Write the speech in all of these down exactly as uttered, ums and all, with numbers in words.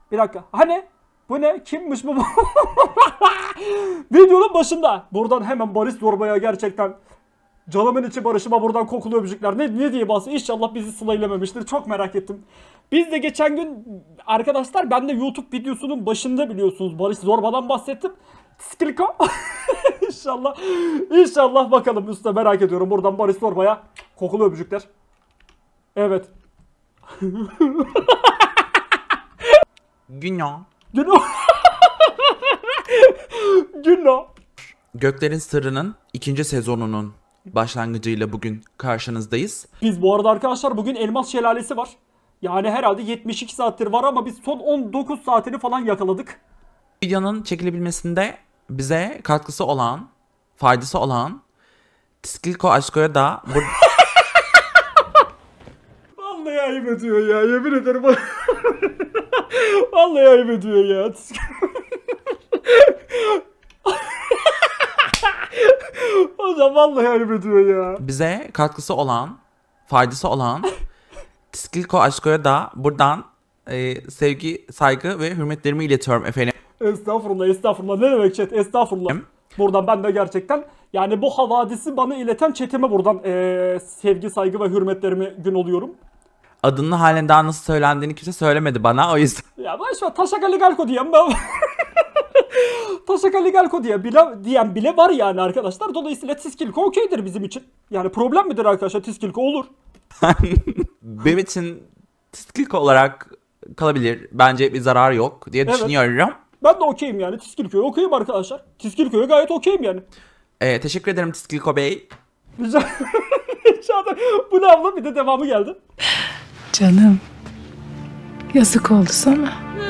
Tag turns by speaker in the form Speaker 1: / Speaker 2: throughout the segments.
Speaker 1: Bir dakika. Hani? Bu ne? Kimmiş bu? Videonun başında. Buradan hemen Barış Zorba'ya gerçekten canımın içi Barış'ıma buradan kokulu öpücükler. Ne, ne diye bahsediyor? İnşallah bizi sılailememiştir. Çok merak ettim. Biz de geçen gün arkadaşlar, ben de YouTube videosunun başında biliyorsunuz Barış Zorba'dan bahsettim. Skilko. İnşallah. İnşallah bakalım usta, merak ediyorum. Buradan Barış Zorba'ya kokulu öpücükler. Evet.
Speaker 2: Günah.
Speaker 1: Günah. Günah.
Speaker 2: Göklerin Sırrı'nın ikinci sezonunun başlangıcıyla bugün karşınızdayız.
Speaker 1: Biz bu arada arkadaşlar bugün Elmas Şelalesi var. Yani herhalde yetmiş iki saattir var ama biz son on dokuz saatini falan yakaladık.
Speaker 2: Videonun çekilebilmesinde bize katkısı olan, faydası olan Skilko Aşko'ya da bu...
Speaker 1: Vallahi ayıp ediyor ya, yemin ederim. Vallahi ayıp ediyor ya. Hocam vallahi ayıp ediyor ya.
Speaker 2: bize katkısı olan, faydası olan Skilko Aşko'ya da buradan e, sevgi, saygı ve hürmetlerimi iletiyorum efendim.
Speaker 1: Estağfurullah, estağfurullah. Ne demek chat? Estağfurullah. Buradan ben de gerçekten yani bu havadisi bana ileten chatime buradan ee, sevgi, saygı ve hürmetlerimi gün oluyorum.
Speaker 2: Adının halen daha nasıl söylendiğini kimse söylemedi bana, o yüzden.
Speaker 1: Ya boşver, Taşaka Ligalko diyeyim ben. Taşaka Ligalko diye bile, diyen bile var yani arkadaşlar. Dolayısıyla Tiskilko okeydir bizim için. Yani problem midir arkadaşlar? Tiskilko olur.
Speaker 2: Benim için Skilko olarak kalabilir. Bence bir zarar yok diye
Speaker 1: Evet.
Speaker 2: düşünüyorum.
Speaker 1: Ben de okeyim yani. Tiskilko'ya okeyim arkadaşlar. Tiskilko'ya gayet okeyim yani.
Speaker 2: Ee, teşekkür ederim Skilko Bey.
Speaker 1: Rica Rica ederim. Bu ne abla? Bir de devamı geldi.
Speaker 3: Canım, yazık oldu sana.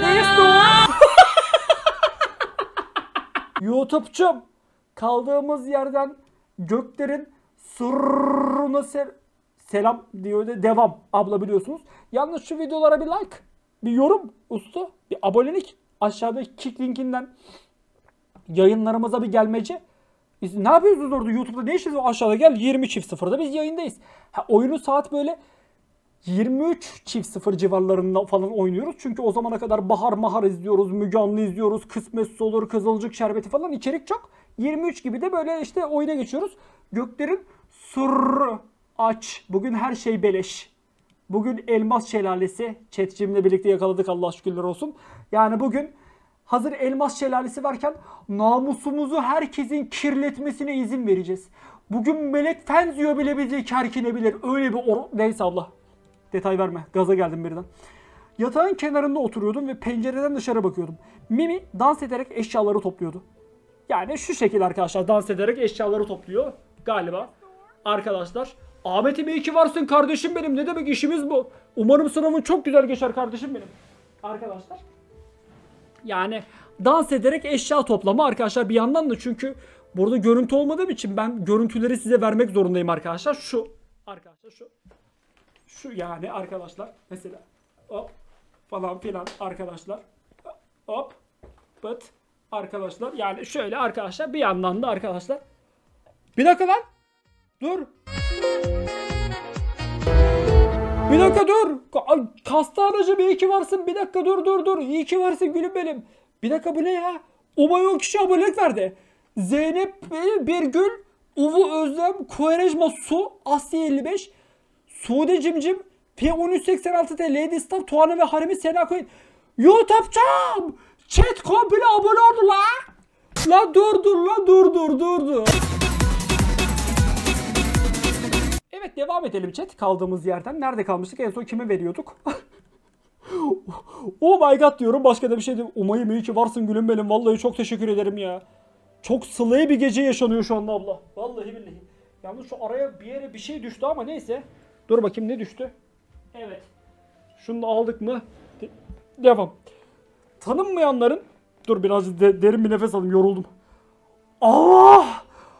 Speaker 1: YouTube'cum, kaldığımız yerden göklerin sırrına se selam diyor da devam abla, biliyorsunuz. Yalnız şu videolara bir like, bir yorum usta, bir abonelik, aşağıdaki kick linkinden yayınlarımıza bir gelmece. Biz ne yapıyorsunuz orada YouTube'da, ne işiniz var? Aşağıda gel, yirmi çift sıfırda biz yayındayız. Ha, oyunu saat böyle yirmi üç çift sıfır civarlarında falan oynuyoruz. Çünkü o zamana kadar Bahar Mahar izliyoruz, Müge Anlı izliyoruz, Kısmetsiz Olur, Kızılcık Şerbeti falan, içerik çok. yirmi üç gibi de böyle işte oyuna geçiyoruz. Göklerin sırrı aç. Bugün her şey beleş. Bugün Elmas Şelalesi. Chat'cimle birlikte yakaladık, Allah şükürler olsun. Yani bugün hazır Elmas Şelalesi varken namusumuzu herkesin kirletmesine izin vereceğiz. Bugün Melek Fenzio bile bizi kerkinebilir. Öyle bir or... Neyse abla. Detay verme. Gaza geldim birden. Yatağın kenarında oturuyordum ve pencereden dışarı bakıyordum. Mimi dans ederek eşyaları topluyordu. Yani şu şekilde arkadaşlar, dans ederek eşyaları topluyor galiba. Arkadaşlar, Ahmet'im iyi ki varsın kardeşim benim. Ne demek, işimiz bu. Umarım sınavın çok güzel geçer kardeşim benim. Arkadaşlar. Yani dans ederek eşya toplama arkadaşlar bir yandan da, çünkü burada görüntü olmadığım için ben görüntüleri size vermek zorundayım arkadaşlar. Şu arkadaşlar şu. Şu yani arkadaşlar mesela hop falan filan arkadaşlar, hop pıt arkadaşlar, yani şöyle arkadaşlar, bir yandan da arkadaşlar, bir dakika lan dur, bir dakika dur, Kastanacı bir iki varsın, bir dakika dur dur dur, iyi ki varsın gülüm benim, bir dakika bu ne ya, Umay on kişi abonelik verdi, Zeynep Birgül, Uvu Özlem, Koerejma Su, Asya elli beş, Sude Cimcim, P on üç seksen altı T, Lady Staff, Tuana ve Haremi Sena koyun. YouTube'cum! Chat komple abone oldu la! La dur dur la dur dur dur dur. Evet, devam edelim chat kaldığımız yerden. Nerede kalmıştık? En son kime veriyorduk? Oh my god diyorum, başka da bir şey değil. Umay'ım iyi ki varsın gülüm benim. Vallahi çok teşekkür ederim ya. Çok sıla'yı bir gece yaşanıyor şu anda abla. Vallahi billahi. Yalnız şu araya bir yere bir şey düştü ama neyse. Dur bakayım ne düştü. Evet. Şunu da aldık mı? De devam. Tanınmayanların... Dur biraz de derin bir nefes alayım, yoruldum. Allah!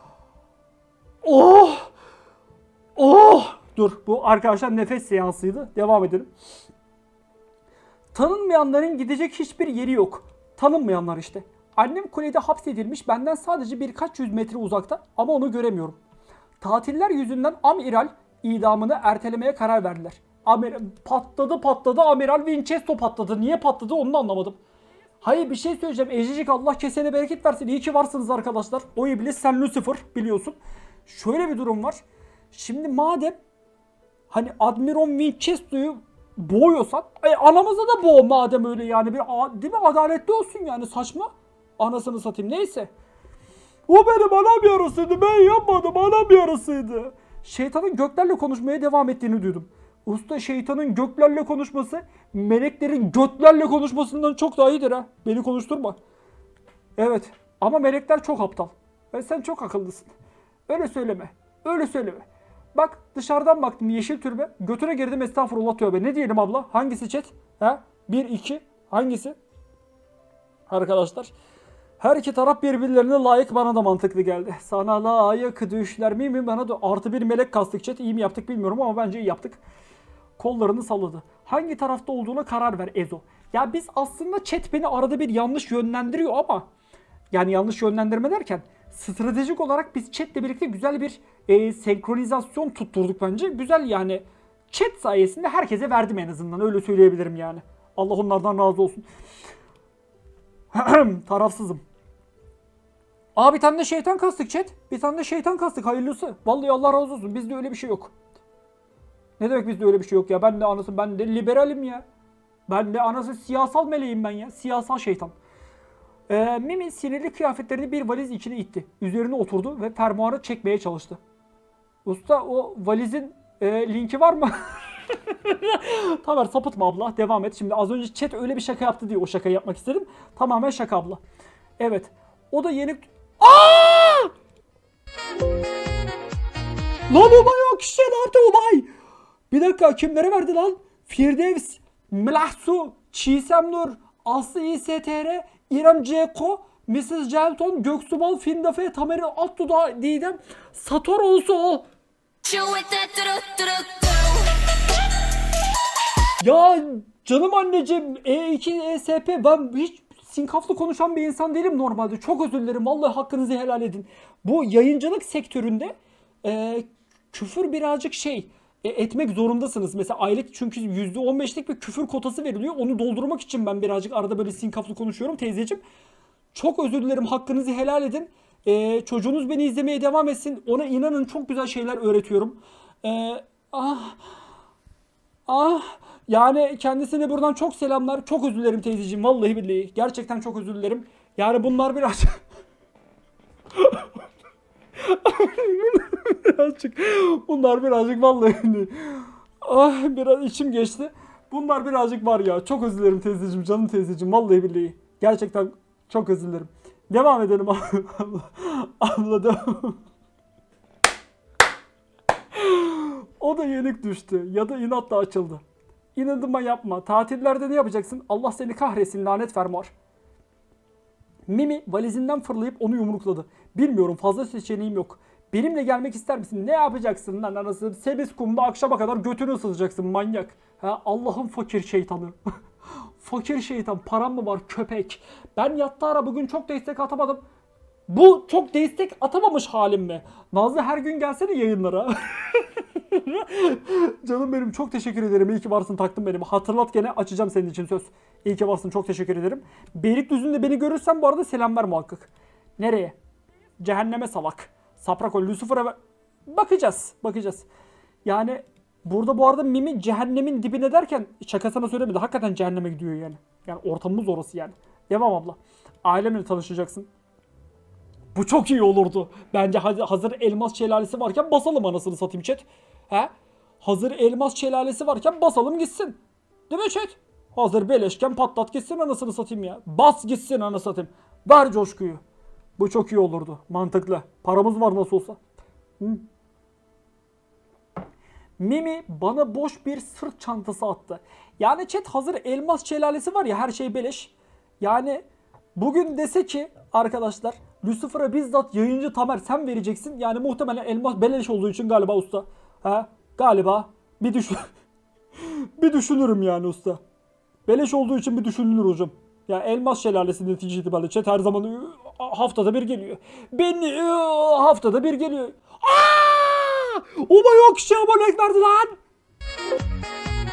Speaker 1: Oh! Oh! Dur, bu arkadaşlar nefes seansıydı. Devam edelim. Tanınmayanların gidecek hiçbir yeri yok. Tanınmayanlar işte. Annem kulede hapsedilmiş, benden sadece birkaç yüz metre uzakta ama onu göremiyorum. Tatiller yüzünden amiral idamını ertelemeye karar verdiler. Amer patladı patladı Amiral Winchester patladı. Niye patladı onu da anlamadım. Hayır bir şey söyleyeceğim. Ececik Allah kesene bereket versin. İyi ki varsınız arkadaşlar. O iblis sen Lucifer biliyorsun. Şöyle bir durum var. Şimdi madem hani Admiral Winchester'ı boğuyorsan e, anamızı da boğ madem öyle yani. Bir, değil mi? Adaletli olsun yani saçma. Anasını satayım neyse. O benim anam yarısıydı. Ben yapmadım. Anam yarısıydı. Şeytanın göklerle konuşmaya devam ettiğini duydum. Usta şeytanın göklerle konuşması meleklerin götlerle konuşmasından çok daha iyidir ha. Beni konuşturma. Evet ama melekler çok aptal. Ve sen çok akıllısın. Öyle söyleme. Öyle söyleme. Bak dışarıdan baktım yeşil türbe. Götüne girdim estağfurullah tövbe. Ne diyelim abla? Hangisi chat? Ha? bir, iki. Hangisi? Arkadaşlar. Her iki taraf birbirlerine layık bana da mantıklı geldi. Sana layık düşler mi mi bana da artı bir melek kastık chat. İyi mi yaptık bilmiyorum ama bence iyi yaptık. Kollarını salladı. Hangi tarafta olduğuna karar ver Ezo. Ya biz aslında chat beni arada bir yanlış yönlendiriyor ama yani yanlış yönlendirme derken stratejik olarak biz chatle birlikte güzel bir e, senkronizasyon tutturduk bence. Güzel yani chat sayesinde herkese verdim en azından öyle söyleyebilirim yani. Allah onlardan razı olsun. Tarafsızım. Aa bir tane de şeytan kastık chat. Bir tane de şeytan kastık hayırlısı. Vallahi Allah razı olsun bizde öyle bir şey yok. Ne demek bizde öyle bir şey yok ya? Ben de anası ben de liberalim ya. Ben de anası siyasal meleğim ben ya. Siyasal şeytan. Ee, Mimi sinirli kıyafetlerini bir valiz içine itti. Üzerine oturdu ve fermuarı çekmeye çalıştı. Usta o valizin e, linki var mı? Tamam sapıtma abla devam et. Şimdi az önce chat öyle bir şaka yaptı diye o şakayı yapmak istedim. Tamamen şaka abla. Evet. O da yeni... Aaaa! Lan Ubay o kişi ne yaptı Ubay? Bir dakika kimlere verdi lan? Firdevs, Mlahsu, Çiğsem Nur, Aslı İ S T R, İrem Ceko, missus Celton, Göksubal, Findafe, Tamer Altduda, Didem, Sator olsa o. Ya canım anneciğim E iki E S P ben hiç sinkaflı konuşan bir insan değilim normalde. Çok özür dilerim. Vallahi hakkınızı helal edin. Bu yayıncılık sektöründe e, küfür birazcık şey e, etmek zorundasınız. Mesela aylık çünkü yüzde on beşlik bir küfür kotası veriliyor. Onu doldurmak için ben birazcık arada böyle sinkaflı konuşuyorum teyzeciğim. Çok özür dilerim. Hakkınızı helal edin. E, çocuğunuz beni izlemeye devam etsin. Ona inanın çok güzel şeyler öğretiyorum. E, ah Ah yani kendisine buradan çok selamlar. Çok özür dilerim teyzeciğim. Vallahi billahi. Gerçekten çok özür dilerim. Yani bunlar biraz... birazcık... Bunlar birazcık vallahi... Ah biraz içim geçti. Bunlar birazcık var ya. Çok özür dilerim teyzeciğim. Canım teyzeciğim. Vallahi billahi. Gerçekten çok özür dilerim. Devam edelim abla. Abla devam. O da yenik düştü ya da inatla açıldı. İnadıma yapma. Tatillerde ne yapacaksın? Allah seni kahretsin lanet fermuar. Mimi valizinden fırlayıp onu yumrukladı. Bilmiyorum fazla seçeneğim yok. Benimle gelmek ister misin? Ne yapacaksın lan anasını? Sebiz kumda akşama kadar götünü ısıtacaksın manyak. Ha, Allah'ın fakir şeytanı. Fakir şeytan param mı var köpek? Ben yattı ara bugün çok destek atamadım. Bu çok destek atamamış halim mi? Nazlı her gün gelsene yayınlara. Canım benim çok teşekkür ederim. İyi ki varsın taktım benim. Hatırlat gene açacağım senin için söz. İyi ki varsın çok teşekkür ederim. Beylikdüzü'nde beni görürsen bu arada selam ver muhakkak. Nereye? Cehenneme salak. Saprakol Lucifer'a ver... Bakacağız. Bakacağız. Yani burada bu arada Mimi cehennemin dibine derken şakasına söylemedi. Hakikaten cehenneme gidiyor yani. Yani ortamımız orası yani. Devam abla. Ailemle tanışacaksın. Bu çok iyi olurdu. Bence hazır elmas şelalesi varken basalım anasını satayım chat. He? Hazır elmas şelalesi varken basalım gitsin. Değil mi chat? Hazır beleşken patlat gitsin anasını satayım ya. Bas gitsin anasını satayım. Ver coşkuyu. Bu çok iyi olurdu. Mantıklı. Paramız var nasıl olsa. Hı? Mimi bana boş bir sırt çantası attı. Yani chat hazır elmas şelalesi var ya her şey beleş. Yani bugün dese ki arkadaşlar Lucifer'a bizzat yayıncı Tamer sen vereceksin. Yani muhtemelen elmas beleş olduğu için galiba usta. Ha? Galiba bir düşün bir düşünürüm yani usta. Beleş olduğu için bir düşünülür hocam. Ya yani elmas şelalesi netice itibariyle chat her zaman haftada bir geliyor. Ben haftada bir geliyor. Aaa! Oma yok şey abonelik verdi lan.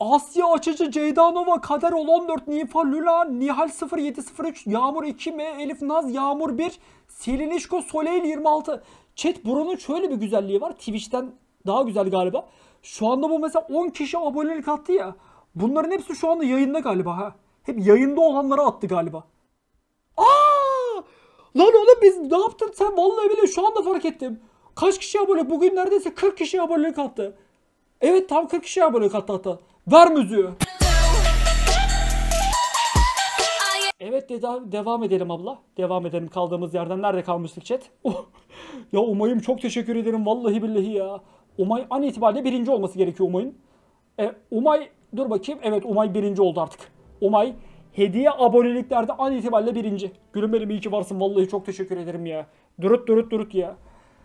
Speaker 1: Asya Açıcı, Ceyda Nova, Kader Ol on dört, Nifa Lula, Nihal sıfır yedi sıfır üç, Yağmur iki M, Elif Naz, Yağmur bir, Selin İşko, Soleil yirmi altı. Chat, buranın şöyle bir güzelliği var. Twitch'ten daha güzel galiba. Şu anda bu mesela on kişi abonelik attı ya. Bunların hepsi şu anda yayında galiba ha. Hep yayında olanlara attı galiba. Aa! Lan oğlum biz ne yaptın sen? Vallahi bile şu anda fark ettim. Kaç kişi abone? Bugün neredeyse kırk kişi abonelik attı. Evet, tam kırk kişi abonelik attı hatta. Ver müziği. Evet, de devam edelim abla. Devam edelim kaldığımız yerden. Nerede kalmıştık chat? Oh. Ya Umay'ım çok teşekkür ederim. Vallahi billahi ya. Umay an itibariyle birinci olması gerekiyor Umay'ın. E, Umay dur bakayım. Evet, Umay birinci oldu artık. Umay hediye aboneliklerde an itibariyle birinci. Gülüm benim, iyi ki varsın. Vallahi çok teşekkür ederim ya. Durut durut durut ya.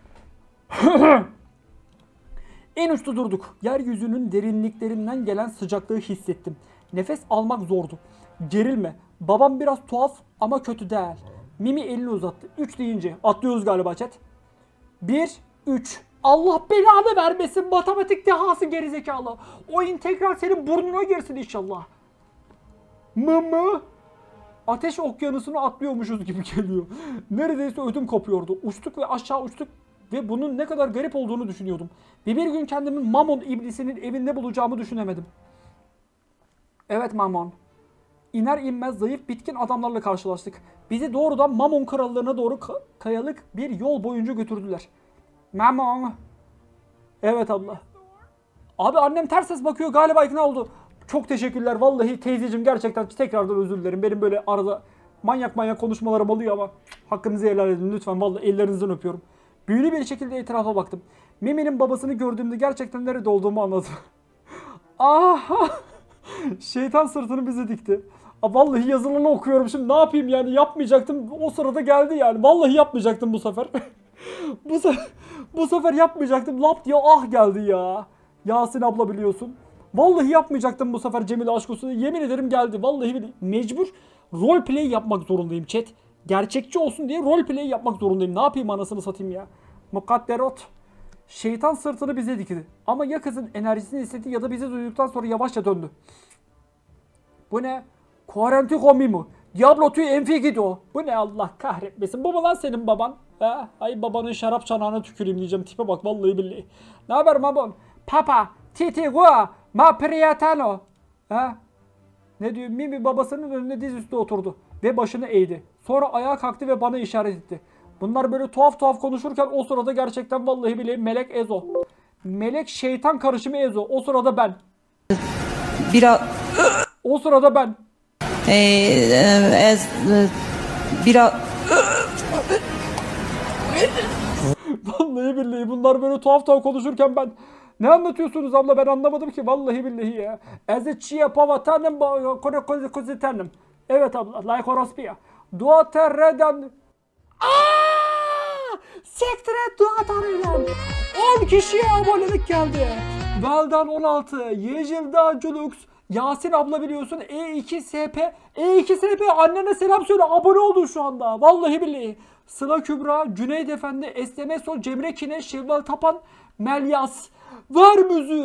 Speaker 1: En uçta durduk. Yeryüzünün derinliklerinden gelen sıcaklığı hissettim. Nefes almak zordu. Gerilme. Babam biraz tuhaf ama kötü değil. Mimi elini uzattı. üç deyince atlıyoruz galiba chat. bir, üç. Allah belanı vermesin matematik dehası gerizekalı. O integral senin burnuna girsin inşallah. Mı mı? Ateş okyanusunu atlıyormuşuz gibi geliyor. Neredeyse ödüm kopuyordu. Uçtuk ve aşağı uçtuk ve bunun ne kadar garip olduğunu düşünüyordum. Ve bir gün kendimi Mamon iblisinin evinde bulacağımı düşünemedim. Evet Mamon. İner inmez zayıf bitkin adamlarla karşılaştık. Bizi doğrudan Mamon krallığına doğru ka- kayalık bir yol boyunca götürdüler. Mamon. Evet abla. Abi annem ters ses bakıyor, galiba ikna oldu. Çok teşekkürler vallahi teyzeciğim, gerçekten tekrardan özür dilerim. Benim böyle arada manyak manyak konuşmalarım oluyor ama hakkınızı helal edin lütfen, vallahi ellerinizden öpüyorum. Büyülü bir şekilde etrafa baktım. Mimi'nin babasını gördüğümde gerçekten nerede olduğumu anladım. Aha! Şeytan sırtını bize dikti. Aa, vallahi yazılanı okuyorum şimdi, ne yapayım yani, yapmayacaktım. O sırada geldi yani. Vallahi yapmayacaktım bu sefer. bu, se bu sefer yapmayacaktım. Lap diye ah geldi ya. Yasin abla biliyorsun. Vallahi yapmayacaktım bu sefer Cemile aşk olsun. Yemin ederim geldi. Vallahi billahi. Mecbur roleplay yapmak zorundayım chat. Gerçekçi olsun diye roleplay yapmak zorundayım. Ne yapayım anasını satayım ya. Mukadderot. Şeytan sırtını bize dikti. Ama ya kızın enerjisini hissetti ya da bizi duyduktan sonra yavaşça döndü. Bu ne? Quarantiko Mimo. Diablo tüy enfi gidiyor. Bu ne, Allah kahretmesin. Bu mu lan senin baban? Ha? Ay babanın şarap çanağına tüküreyim diyeceğim. Tipe bak vallahi billahi. Ne haber mamon? Papa. Titi gua. Ma priatano. Ha? Ne diyor? Mimi babasının önünde dizüstü oturdu. Ve başını eğdi. Sonra ayağa kalktı ve bana işaret etti. Bunlar böyle tuhaf tuhaf konuşurken o sırada gerçekten vallahi billahi melek Ezo. Melek şeytan karışımı Ezo. O sırada ben.
Speaker 4: Biraz
Speaker 1: O sırada ben.
Speaker 4: e, e, ez, e, biraz
Speaker 1: Vallahi billahi bunlar böyle tuhaf tuhaf konuşurken ben. Ne anlatıyorsunuz abla, ben anlamadım ki vallahi billahi ya. Ezeciye pavatanım kore kozi kozi tanım. Evet abla, like orospia. Dua terreden. Aaaa! Sektre dua tarayla. on kişiye abonelik geldi. Veldan on altı, Yejilda Culux, Yasin abla biliyorsun, E iki S P, E iki S P annene selam söyle, abone oldun şu anda. Vallahi billahi. Sıla Kübra, Cüneyt Efendi, Estemeso, Cemre Kine, Şevval Tapan, Melyas. Ver müziği.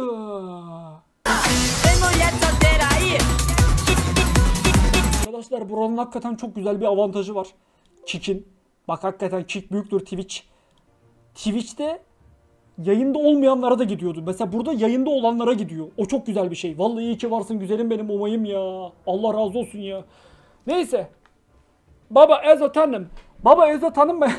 Speaker 1: Arkadaşlar buranın hakikaten çok güzel bir avantajı var. Kick'in. Bak hakikaten Kick büyüktür Twitch. Twitch'te yayında olmayanlara da gidiyordu. Mesela burada yayında olanlara gidiyor. O çok güzel bir şey. Vallahi iyi ki varsın güzelim benim Umay'ım ya. Allah razı olsun ya. Neyse. Baba Ezo tanım. Baba Ezo tanım mı?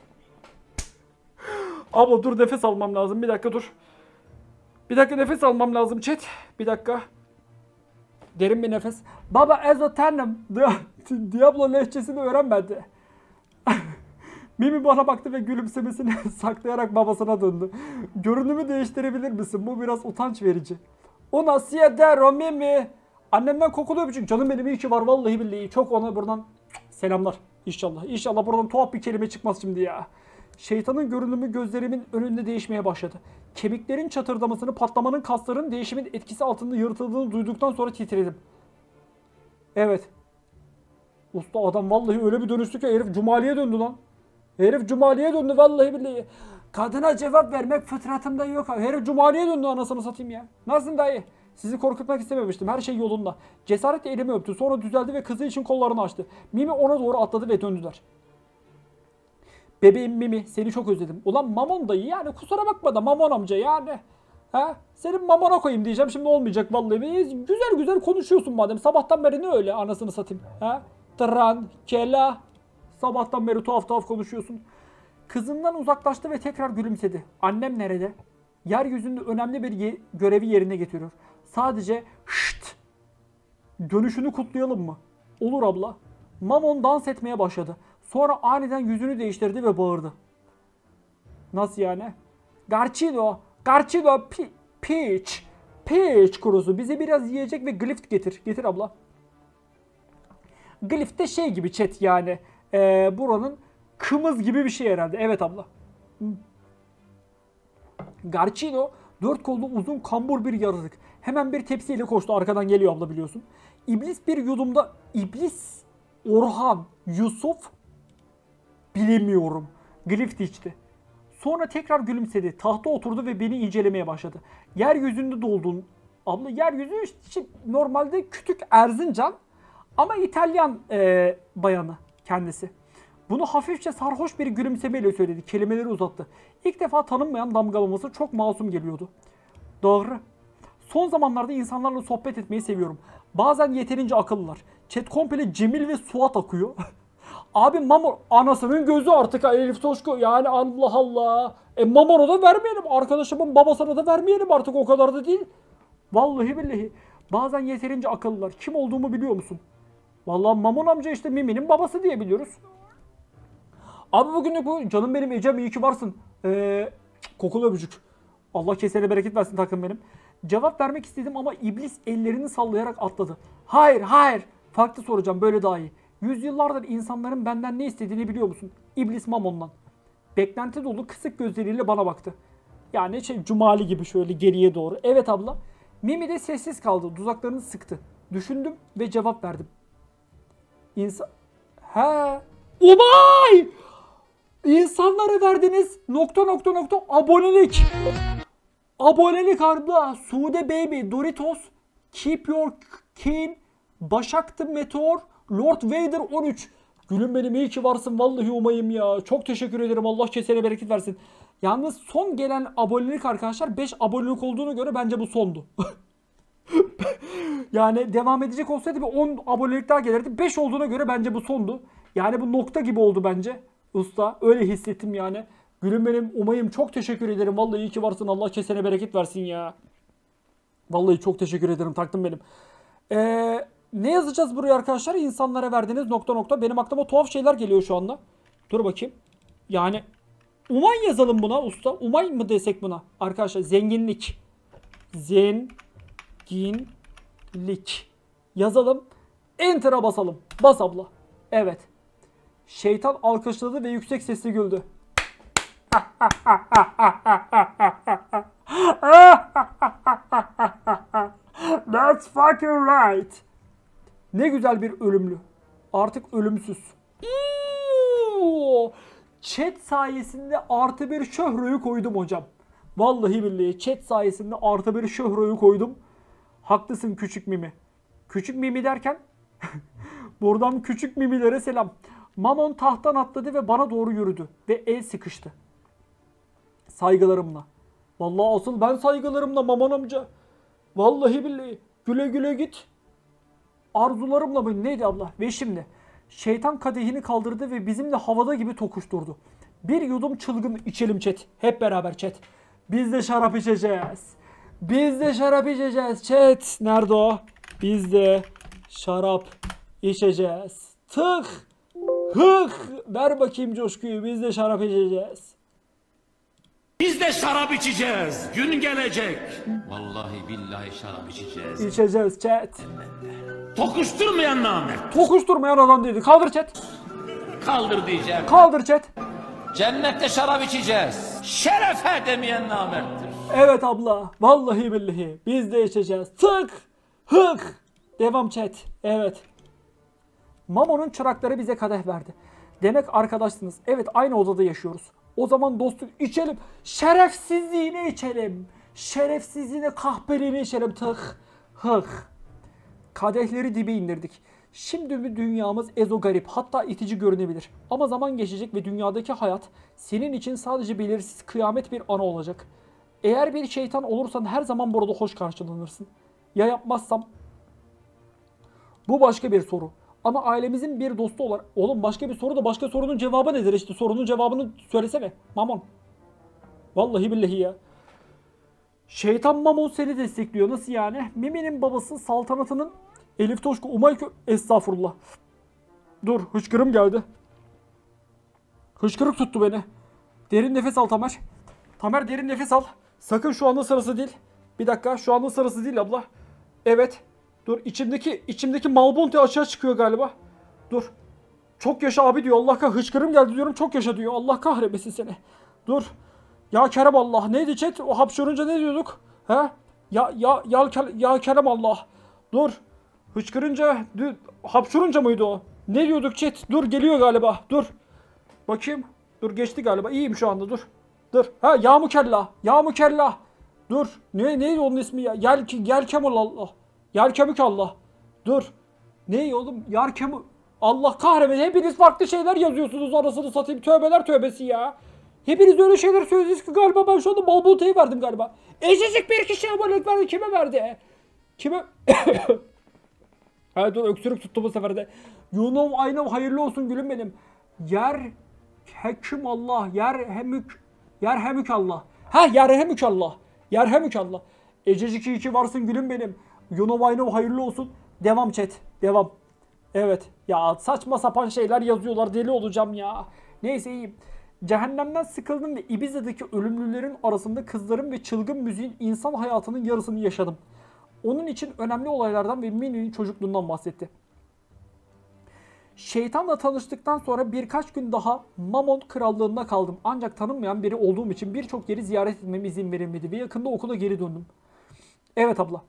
Speaker 1: Abla dur, nefes almam lazım. Bir dakika dur. Bir dakika nefes almam lazım chat. Bir dakika. Derin bir nefes. Baba Ezo tanım. Diablo lehçesini öğrenmedi. Mimi bana baktı ve gülümsemesini saklayarak babasına döndü. Görünümü değiştirebilir misin? Bu biraz utanç verici. Una siedero Mimi. Annemden kokulu öpücük. Canım benim iyi ki var vallahi billahi. Çok ona buradan selamlar. İnşallah. İnşallah buradan tuhaf bir kelime çıkmaz şimdi ya. Şeytanın görünümü gözlerimin önünde değişmeye başladı. Kemiklerin çatırdamasını, patlamanın, kasların değişimin etkisi altında yırtıldığını duyduktan sonra titredim. Evet. Usta adam vallahi öyle bir dönüştü ki herif Cumali'ye döndü lan. Herif Cumali'ye döndü vallahi billahi. Kadına cevap vermek fıtratımda yok. Herif Cumali'ye döndü anasını satayım ya. Nasılsın dayı? Sizi korkutmak istememiştim. Her şey yolunda. Cesaretle elimi öptü. Sonra düzeldi ve kızı için kollarını açtı. Mimi ona doğru atladı ve döndüler. Bebeğim Mimi, seni çok özledim. Ulan Mamon dayı yani, kusura bakma da Mamon amca yani. Ha? Senin mamona koyayım diyeceğim, şimdi olmayacak vallahi. Güzel güzel konuşuyorsun madem. Sabahtan beri ne öyle anasını satayım. Ha? Tran, kela. Sabahtan beri tuhaf tuhaf konuşuyorsun. Kızından uzaklaştı ve tekrar gülümsedi. Annem nerede? Yeryüzünde önemli bir ye- görevi yerine getiriyor. Sadece şşt. Dönüşünü kutlayalım mı? Olur abla. Mamon dans etmeye başladı. Sonra aniden yüzünü değiştirdi ve bağırdı. Nasıl yani? Garcido, Garcido, pi, Peach, Peach kurusu. Bize biraz yiyecek ve glift getir. Getir abla. Glift de şey gibi chat yani. Ee, buranın kımız gibi bir şey herhalde. Evet abla. Garcido dört kollu uzun kambur bir yaratık. Hemen bir tepsiyle koştu. Arkadan geliyor abla biliyorsun. İblis bir yudumda İblis, Orhan, Yusuf bilemiyorum. Glift içti. Sonra tekrar gülümsedi. Tahta oturdu ve beni incelemeye başladı. Yeryüzünde doldun. Abla yeryüzü işte normalde küçük Erzincan ama İtalyan e, bayanı kendisi. Bunu hafifçe sarhoş bir gülümsemeyle söyledi. Kelimeleri uzattı. İlk defa tanınmayan damgalaması çok masum geliyordu. Doğru. Son zamanlarda insanlarla sohbet etmeyi seviyorum. Bazen yeterince akıllılar. Chat komple Cemil ve Suat akıyor. Abi Mamon anasının gözü artık Elif Toşko yani Allah Allah. E Mamon'a da vermeyelim. Arkadaşımın babasına da vermeyelim artık, o kadar da değil. Vallahi billahi. Bazen yeterince akıllılar. Kim olduğumu biliyor musun? Vallahi Mamon amca işte Mimi'nin babası diye biliyoruz. Abi bugünlük bu. Canım benim Ecem, iyi ki varsın. Ee, kokulu öpücük. Allah kesene bereket versin takım benim. Cevap vermek istedim ama iblis ellerini sallayarak atladı. Hayır hayır. Farklı soracağım, böyle daha iyi. Yüzyıllardır insanların benden ne istediğini biliyor musun? İblis Mamon'dan. Beklenti dolu kısık gözleriyle bana baktı. Yani şey Cumali gibi şöyle geriye doğru. Evet abla. Mimi de sessiz kaldı. Dudaklarını sıktı. Düşündüm ve cevap verdim. İnsan... He. Umay! İnsanlara verdiniz nokta nokta nokta abonelik. Abonelik abla. Sude Baby, Doritos, Keep Your Kin, Başak The Meteor, Lord Vader on üç. Gülüm benim, iyi ki varsın vallahi umayım ya. Çok teşekkür ederim. Allah kesene bereket versin. Yalnız son gelen abonelik arkadaşlar beş abonelik olduğuna göre bence bu sondu. Yani devam edecek olsaydı bir on abonelik daha gelirdi. beş olduğuna göre bence bu sondu. Yani bu nokta gibi oldu bence. Usta öyle hissettim yani. Gülüm benim umayım, çok teşekkür ederim. Vallahi iyi ki varsın. Allah kesene bereket versin ya. Vallahi çok teşekkür ederim. Taktım benim. Eee... Ne yazacağız buraya arkadaşlar? İnsanlara verdiğiniz nokta nokta. Benim aklıma tuhaf şeyler geliyor şu anda. Dur bakayım. Yani Umay yazalım buna usta. Umay mı desek buna? Arkadaşlar zenginlik. Zenginlik. Yazalım. Enter'a basalım. Bas abla. Evet. Şeytan alkışladı ve yüksek sesle güldü. That's fucking right. Ne güzel bir ölümlü. Artık ölümsüz. Oo! Chat sayesinde artı bir şöhreyi koydum hocam. Vallahi billahi chat sayesinde artı bir şöhreyi koydum. Haklısın küçük Mimi. Küçük Mimi derken buradan küçük Mimilere selam. Mamon tahttan atladı ve bana doğru yürüdü. Ve el sıkıştı. Saygılarımla. Vallahi asıl ben saygılarımla Mamon amca. Vallahi billahi. Güle güle git. Arzularımla mı neydi abla? Ve şimdi şeytan kadehini kaldırdı ve bizimle havada gibi tokuşturdu. Bir yudum çılgın içelim chat. Hep beraber chat. Biz de şarap içeceğiz. Biz de şarap içeceğiz chat. Nerede o? Biz de şarap içeceğiz. Tık. Hık. Ver bakayım coşkuyu. Biz de şarap içeceğiz.
Speaker 5: Biz de şarap içeceğiz. Gün gelecek. Vallahi billahi şarap içeceğiz.
Speaker 1: İçeceğiz chat.
Speaker 5: Tokuşturmayan namert.
Speaker 1: Tokuşturmayan adam dedi. Kaldır chat.
Speaker 5: Kaldır diyeceğim.
Speaker 1: Kaldır chat.
Speaker 5: Cennette şarap içeceğiz. Şerefe demeyen namerttir.
Speaker 1: Evet abla. Vallahi billahi. Biz de içeceğiz. Tık. Hık. Devam chat. Evet. Mamon'un çırakları bize kadeh verdi. Demek arkadaşsınız. Evet, aynı odada yaşıyoruz. O zaman dostum içelim. Şerefsizliğini içelim. Şerefsizliğine kahpeliğini içelim. Tık. Hıh. Kadehleri dibe indirdik. Şimdi bir dünyamız ezogarip, hatta itici görünebilir. Ama zaman geçecek ve dünyadaki hayat senin için sadece belirsiz kıyamet bir ana olacak. Eğer bir şeytan olursan her zaman burada hoş karşılanırsın. Ya yapmazsam? Bu başka bir soru. Ama ailemizin bir dostu olarak... Oğlum başka bir soru da başka sorunun cevabı nedir işte? Sorunun cevabını söylesene. Mamon. Vallahi billahi ya. Şeytan Mamon seni destekliyor. Nasıl yani? Mimi'nin babası saltanatının Elif Toşko Umaykö... Estağfurullah. Dur hıçkırım geldi. Hıçkırık tuttu beni. Derin nefes al Tamer. Tamer derin nefes al. Sakın şu anda sırası değil. Bir dakika şu anda sırası değil abla. Evet. Dur içimdeki içimdeki Malbonte aşağı çıkıyor galiba. Dur. Çok yaşa abi diyor. Allah kah hıçkırım geldi diyorum. Çok yaşa diyor. Allah kahretmesin seni. Dur. Ya Kerem Allah. Neydi chat? O hapşırınca ne diyorduk? He? Ya ya ya, ya Kerem Allah. Dur. Hıçkırınca hapşurunca mıydı o? Ne diyorduk chat? Dur geliyor galiba. Dur. Bakayım. Dur geçti galiba. İyiyim şu anda dur. Dur. Ha ya mükella. Ya mükella. Dur. Ne neydi onun ismi ya? Yel Yelkemul Allah. Yelkemük Allah. Dur. Ne oğlum? Yelkemü Allah kahretmesin. Hepiniz farklı şeyler yazıyorsunuz anasını satayım. Tövbeler tövbesi ya. Hepiniz öyle şeyler söylüyorsunuz ki galiba ben şu anda balbotayı verdim galiba. Ececik bir kişi abonelik verdi. Kime verdi? Kime? Ha dur öksürük tuttu bu sefer de. Yunum aynı hayırlı olsun gülüm benim. Yer hekim Allah. Yer hemük. Yer hemük Allah. Ha yer hemük Allah. Yer hemük Allah. Ececik iyi ki varsın gülüm benim. Yunum aynı hayırlı olsun. Devam chat. Devam. Evet. Ya saçma sapan şeyler yazıyorlar. Deli olacağım ya. Neyse iyiyim. Cehennemden sıkıldım ve Ibiza'daki ölümlülerin arasında kızların ve çılgın müziğin insan hayatının yarısını yaşadım. Onun için önemli olaylardan ve Mini'nin çocukluğundan bahsetti. Şeytanla tanıştıktan sonra birkaç gün daha Mamon krallığında kaldım. Ancak tanınmayan biri olduğum için birçok yeri ziyaret etmeme izin verilmedi ve yakında okula geri döndüm. Evet abla.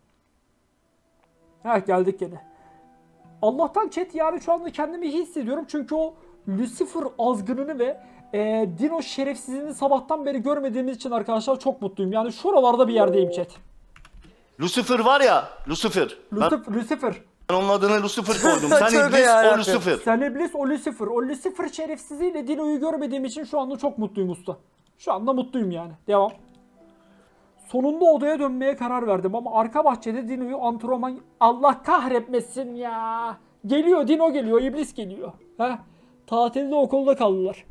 Speaker 1: Evet geldik gene. Allah'tan chat yani şu anda kendimi iyi hissediyorum çünkü o Lucifer azgınını ve e, Dino şerefsizini sabahtan beri görmediğimiz için arkadaşlar çok mutluyum. Yani şuralarda bir yerdeyim chat.
Speaker 6: Lucifer var ya, Lucifer.
Speaker 1: Lucifer. Ben, Lucifer.
Speaker 6: ben onun adını Lucifer koydum. Sen iblis, o Lucifer.
Speaker 1: Sen iblis, o Lucifer. O Lucifer şerefsiziyle Dino'yu görmediğim için şu anda çok mutluyum usta. Şu anda mutluyum yani. Devam. Sonunda odaya dönmeye karar verdim ama arka bahçede Dino'yu antrenman... Allah kahretmesin ya. Geliyor, Dino geliyor, iblis geliyor. Heh. Tatilde okulda kaldılar.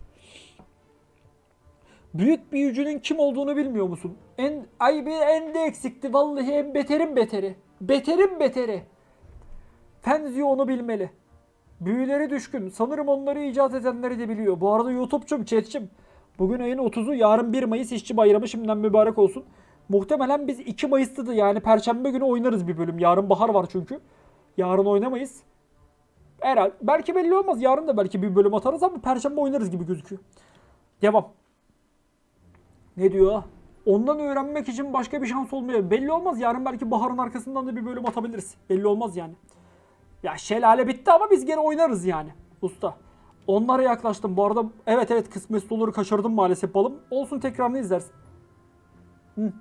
Speaker 1: Büyük büyücünün kim olduğunu bilmiyor musun? En ay bir en de eksikti vallahi en beterin beteri. Beterin beteri. Fenzio onu bilmeli. Büyüleri düşkün. Sanırım onları icat edenleri de biliyor. Bu arada YouTube'cum, chat'cim. Bugün ayın otuzu, yarın bir Mayıs işçi bayramı, şimdiden mübarek olsun. Muhtemelen biz iki Mayıs'ta da yani Perşembe günü oynarız bir bölüm. Yarın bahar var çünkü. Yarın oynamayız. Herhalde. Belki belli olmaz. Yarın da belki bir bölüm atarız ama Perşembe oynarız gibi gözüküyor. Devam. Ne diyor? Ondan öğrenmek için başka bir şans olmuyor. Belli olmaz. Yarın belki baharın arkasından da bir bölüm atabiliriz. Belli olmaz yani. Ya şelale bitti ama biz gene oynarız yani. Usta. Onlara yaklaştım. Bu arada evet evet kısmet olur kaçırdım maalesef balım. Olsun tekrarını izlersin. Hı.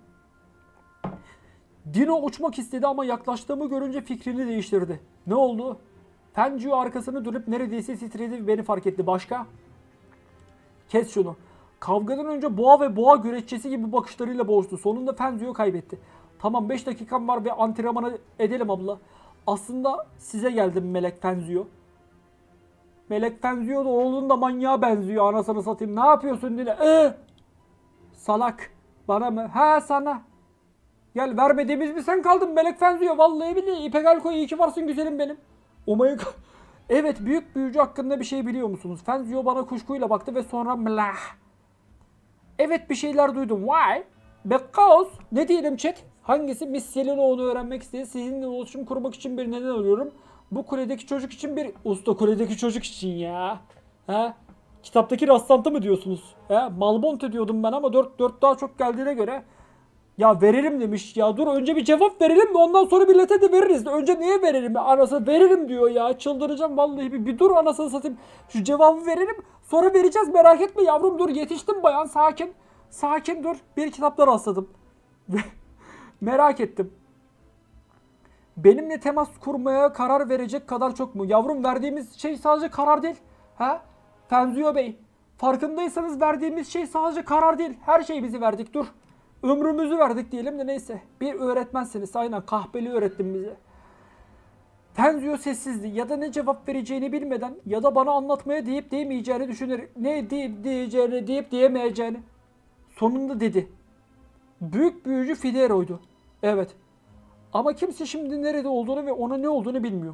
Speaker 1: Dino uçmak istedi ama yaklaştığımı görünce fikrini değiştirdi. Ne oldu? Fenzio arkasını dönüp neredeyse titredi ve beni fark etti. Başka? Kes şunu. Kavgadan önce boğa ve boğa güreşçisi gibi bakışlarıyla boğuştu. Sonunda Fenzio kaybetti. Tamam beş dakikam var ve antrenmanı edelim abla. Aslında size geldim Melek Fenzio. Melek Fenzio da oğlun da manyağa benziyor anasını satayım. Ne yapıyorsun Dile? Ee! Salak. Bana mı? Ha sana. Gel vermediğimiz mi sen kaldın Melek Fenzio? Vallahi billahi İpek Alko iyi ki varsın güzelim benim. Umayı... Evet büyük büyücü hakkında bir şey biliyor musunuz? Fenzio bana kuşkuyla baktı ve sonra mlah. Evet bir şeyler duydum. Why? Because. Ne diyelim chat? Hangisi? Miss Selena onu öğrenmek istedi. Sizinle iletişim kurmak için bir neden arıyorum. Bu kuledeki çocuk için bir... Usta kuledeki çocuk için ya. Ha? Kitaptaki rastlantı mı diyorsunuz? Ha? Malbonte diyordum ben ama dört dört daha çok geldiğine göre... Ya verelim demiş ya. Dur önce bir cevap verelim de ondan sonra millete de veririz. Önce niye verelim? Anasını veririm diyor ya. Çıldıracağım vallahi. Bir, bir dur anasını satayım. Şu cevabı verelim. Sonra vereceğiz merak etme yavrum dur. Yetiştim bayan sakin. Sakin dur. Bir kitapta rastladım. Merak ettim. benimle temas kurmaya karar verecek kadar çok mu? Yavrum verdiğimiz şey sadece karar değil. Ha? Fenzio Bey, farkındaysanız verdiğimiz şey sadece karar değil. Her şeyi bizi verdik, dur. Ömrümüzü verdik diyelim de neyse. Bir öğretmensiniz, aynen kahpeli öğrettin bize. Fenzio sessizdi ya da ne cevap vereceğini bilmeden ya da bana anlatmaya deyip diyemeyeceğini düşünerek ne deyip diyeceğini deyip diyemeyeceğini sonunda dedi. Büyük büyücü Fidero'ydu. Evet. Ama kimse şimdi nerede olduğunu ve ona ne olduğunu bilmiyor.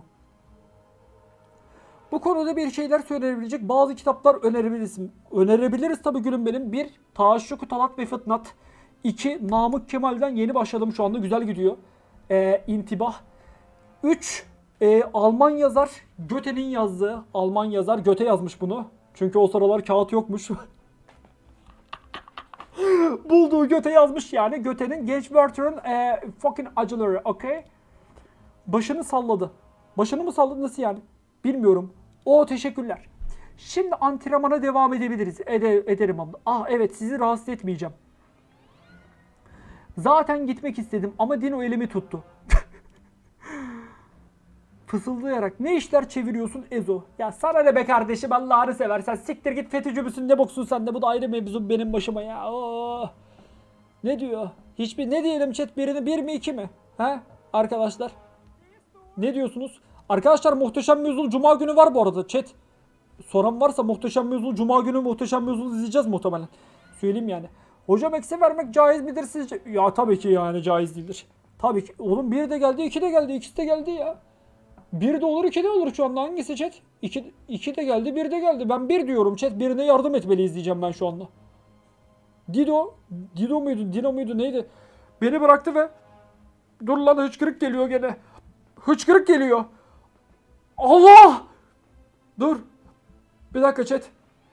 Speaker 1: Bu konuda bir şeyler söylenebilecek bazı kitaplar önerebiliriz. Önerebiliriz tabii gülüm benim. Bir, Taşşuk Talat ve Fıtnat. İki, Namık Kemal'den yeni başladım şu anda. Güzel gidiyor. Ee, İntibah. Üç, e, Alman yazar Goethe'nin yazdığı. Alman yazar Goethe yazmış bunu. Çünkü o sıralar kağıt yokmuş. Bulduğu Goethe yazmış yani. Goethe'nin Genç Werther'ın e, fucking acıları. Okay? Başını salladı. Başını mı salladı, nasıl yani? Bilmiyorum. O teşekkürler. Şimdi antrenmana devam edebiliriz. Ede, ederim abla. Ah evet, sizi rahatsız etmeyeceğim. Zaten gitmek istedim ama Dino elimi tuttu. Fısıldayarak ne işler çeviriyorsun Ezo? Ya sana ne be kardeşim, Allah'ını seversen siktir git, FETÖ'cü müsün ne boksun sen de, bu da ayrı mevzu benim başıma ya. Oo. Ne diyor? Hiçbir ne diyelim chat, birini bir mi iki mi? He arkadaşlar? Ne diyorsunuz? Arkadaşlar Muhteşem Yüzyıl Cuma günü var bu arada chat. Soran varsa Muhteşem Yüzyıl Cuma günü Muhteşem Yüzyıl izleyeceğiz muhtemelen. Söyleyeyim yani. Hocam eksi vermek caiz midir sizce? Ya tabii ki yani caiz değildir. Tabii ki. Oğlum bir de geldi, iki de geldi, ikisi de geldi ya. Bir de olur, iki de olur şu anda. Hangisi chat? İki, iki de geldi, bir de geldi. Ben bir diyorum chat. Birine yardım etmeliyiz diyeceğim ben şu anda. Dido. Dido muydu? Dino muydu? Neydi? Beni bıraktı ve dur lan, hıçkırık geliyor gene. Hıçkırık geliyor. Allah! Dur. Bir dakika chat.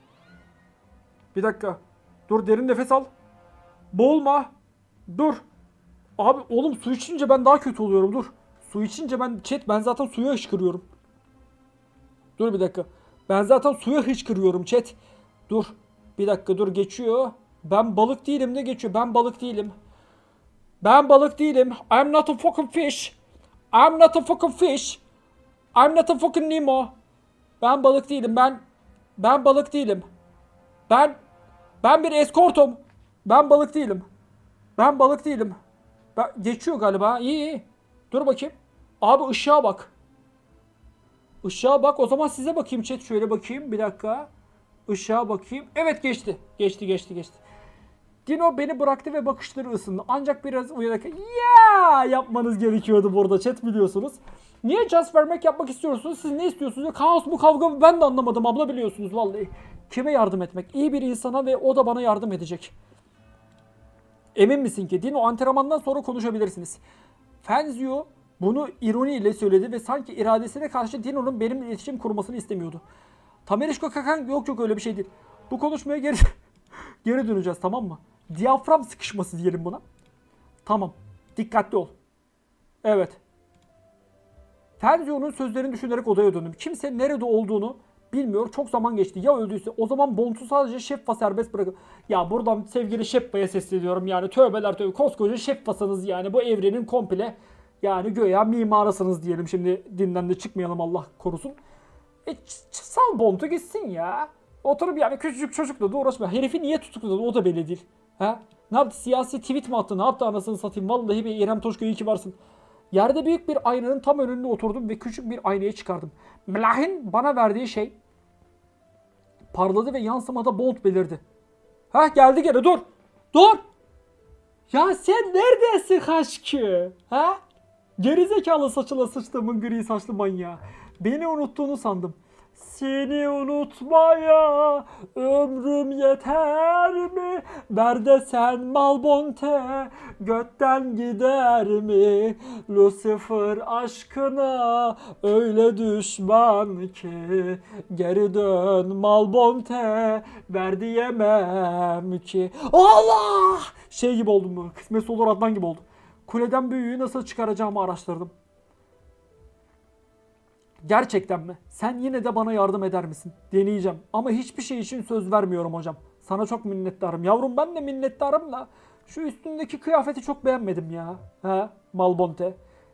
Speaker 1: Bir dakika. Dur, derin nefes al. Boğulma. Dur. Abi oğlum su içince ben daha kötü oluyorum, dur. Su içince ben chat ben zaten suya hışkırıyorum. Dur bir dakika. Ben zaten suya hışkırıyorum chat. Dur. Bir dakika dur, geçiyor. Ben balık değilim de geçiyor. Ben balık değilim. Ben balık değilim. I'm not a fucking fish. I'm not a fucking fish. I'm not a fucking Nemo. Ben balık değilim. Ben ben balık değilim. Ben ben bir eskortum. Ben balık değilim. Ben balık değilim. Ben, geçiyor galiba. İyi iyi. Dur bakayım. Abi ışığa bak. Işığa bak. O zaman size bakayım chat. Şöyle bakayım. Bir dakika. Işığa bakayım. Evet geçti. Geçti geçti geçti. Dino beni bıraktı ve bakışları ısındı. Ancak biraz uyanık. Ya yapmanız gerekiyordu burada chat, biliyorsunuz. Niye just vermek yapmak istiyorsunuz? Siz ne istiyorsunuz? Kaos mu kavga mı? Ben de anlamadım abla, biliyorsunuz vallahi. Kime yardım etmek? İyi bir insana ve o da bana yardım edecek. Emin misin ki? Dino, antrenmandan sonra konuşabilirsiniz. Fenzio bunu ironiyle söyledi ve sanki iradesine karşı Dino'nun benimle iletişim kurmasını istemiyordu. Tamerişko Kakan, yok yok öyle bir şey değil. Bu konuşmaya geri geri döneceğiz, tamam mı? Diyafram sıkışması diyelim buna. Tamam. Dikkatli ol. Evet. Fenzio'nun sözlerini düşünerek odaya döndüm. Kimse nerede olduğunu bilmiyor. Çok zaman geçti. Ya öldüyse o zaman Bont'u sadece Şeffa serbest bırakın. Ya buradan sevgili Şeffa'ya sesleniyorum yani. Tövbeler tövbe. Koskoca Şeffa'sınız yani. Bu evrenin komple yani göya mimarısınız diyelim. Şimdi dinden de çıkmayalım, Allah korusun. E sal Bont'u gitsin ya. Oturup yani küçücük çocukla da uğraşma. Herifi niye tutukladı o da belli değil. Ha? Ne yaptı? Siyasi tweet mi attı? Ne yaptı anasını satayım? Vallahi bir İrem Toşko, iyi ki varsın. Yerde büyük bir aynanın tam önünde oturdum ve küçük bir aynayı çıkardım. Mlah'in bana verdiği şey parladı ve yansımada Bolt belirdi. Ha geldi gene, dur. Dur. Ya sen neredesin Haşkı? Ha? Gerizekalı saçına sıçtığımın gri saçlı manyağı. Beni unuttuğunu sandım. Seni unutmaya ömrüm yeter mi? Ver de sen Malbonte, götten gider mi? Lucifer aşkına öyle düşman ki, geri dön Malbonte, ver diyemem ki. Allah! Şey gibi oldum bu. Kısmet olur Adnan gibi oldum. Kuleden büyüğü nasıl çıkaracağımı araştırdım. Gerçekten mi? Sen yine de bana yardım eder misin? Deneyeceğim. Ama hiçbir şey için söz vermiyorum hocam. Sana çok minnettarım. Yavrum ben de minnettarım da şu üstündeki kıyafeti çok beğenmedim ya. He? Malbonte.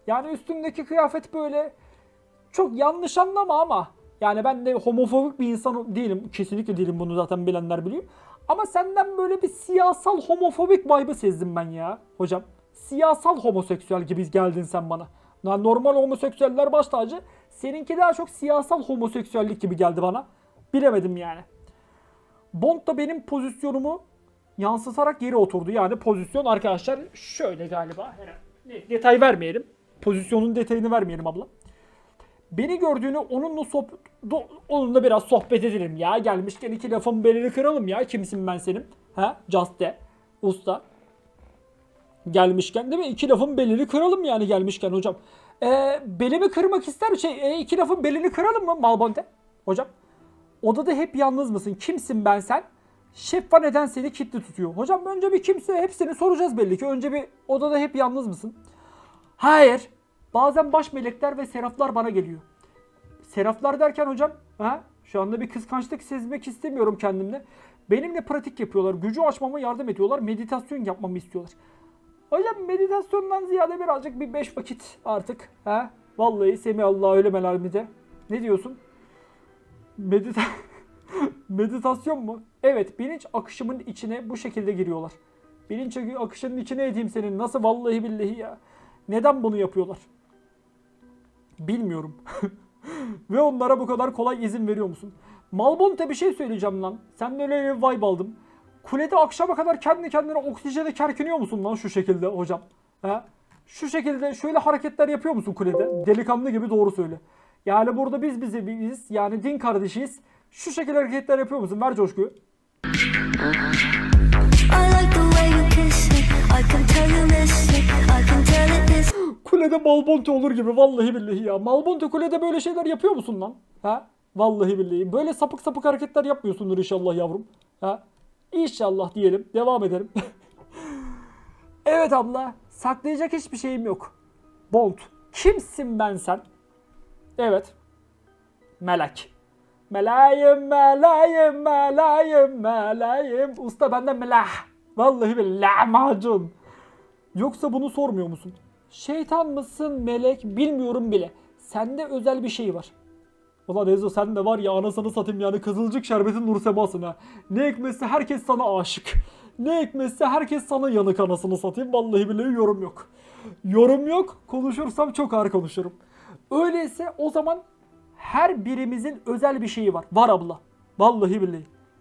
Speaker 1: Yani üstündeki kıyafet böyle çok yanlış anlama ama yani ben de homofobik bir insan değilim. Kesinlikle değilim, bunu zaten bilenler biliyor. Ama senden böyle bir siyasal homofobik vibe'ı sezdim ben ya hocam. Siyasal homoseksüel gibi geldin sen bana. Yani normal homoseksüeller baş tacı. Seninki daha çok siyasal homoseksüellik gibi geldi bana. Bilemedim yani. Bond da benim pozisyonumu yansıtarak yere oturdu. Yani pozisyon arkadaşlar şöyle galiba. Ne, detay vermeyelim. Pozisyonun detayını vermeyelim abla. Beni gördüğünü onunla sohbet, onunla biraz sohbet edelim ya. Gelmişken iki lafın belini kıralım ya. Kimsin ben senin? Ha? Just de. Usta. Gelmişken değil mi? İki lafın belini kıralım yani gelmişken hocam. Ee, belimi kırmak ister şey. E, iki lafın belini kıralım mı Malbonte? Hocam. Odada hep yalnız mısın? Kimsin ben sen? Şeffa neden seni kilitli tutuyor? Hocam önce bir kimse, hepsini soracağız belli ki. Önce bir odada hep yalnız mısın? Hayır. Bazen baş melekler ve seraflar bana geliyor. Seraflar derken hocam, ha? Şu anda bir kıskançlık sezmek istemiyorum kendimde. Benimle pratik yapıyorlar. Gücü açmama yardım ediyorlar. Meditasyon yapmamı istiyorlar. Hocam meditasyondan ziyade birazcık bir beş vakit artık. Ha? Vallahi Semihallahu öyle melalmide. Ne diyorsun? Medita Meditasyon mu? Evet, bilinç akışımın içine bu şekilde giriyorlar. Bilinç akışının içine edeyim senin. Nasıl vallahi billahi ya. Neden bunu yapıyorlar? Bilmiyorum. Ve onlara bu kadar kolay izin veriyor musun? Malbonte bir şey söyleyeceğim lan. Sen de öyle bir vibe aldım. Kulede akşama kadar kendi kendine oksijene kerkiniyor musun lan şu şekilde hocam? He? Şu şekilde şöyle hareketler yapıyor musun kulede? Delikanlı gibi doğru söyle. Yani burada biz bize biz yani din kardeşiyiz. Şu şekilde hareketler yapıyor musun? Ver coşkuyu. Kulede Malbonte olur gibi vallahi billahi ya. Malbonte kulede böyle şeyler yapıyor musun lan? Ha? Vallahi billahi. Böyle sapık sapık hareketler yapmıyorsundur inşallah yavrum. Ha? İnşallah diyelim. Devam edelim. Evet abla. Saklayacak hiçbir şeyim yok. Bond. Kimsin ben sen? Evet. Melek. Melayım, melayım, melayım, melayım. Usta benden melah. Vallahi billahi macun. Yoksa bunu sormuyor musun? Şeytan mısın, melek bilmiyorum bile. Sende özel bir şey var. Ulan Ezo sen de var ya anasını satayım yani Kızılcık şerbetin nur semasın ha. Ne ekmezse herkes sana aşık. Ne ekmezse herkes sana yanık anasını satayım. Vallahi billahi yorum yok. Yorum yok. Konuşursam çok ağır konuşurum. Öyleyse o zaman her birimizin özel bir şeyi var. Var abla. Vallahi billahi.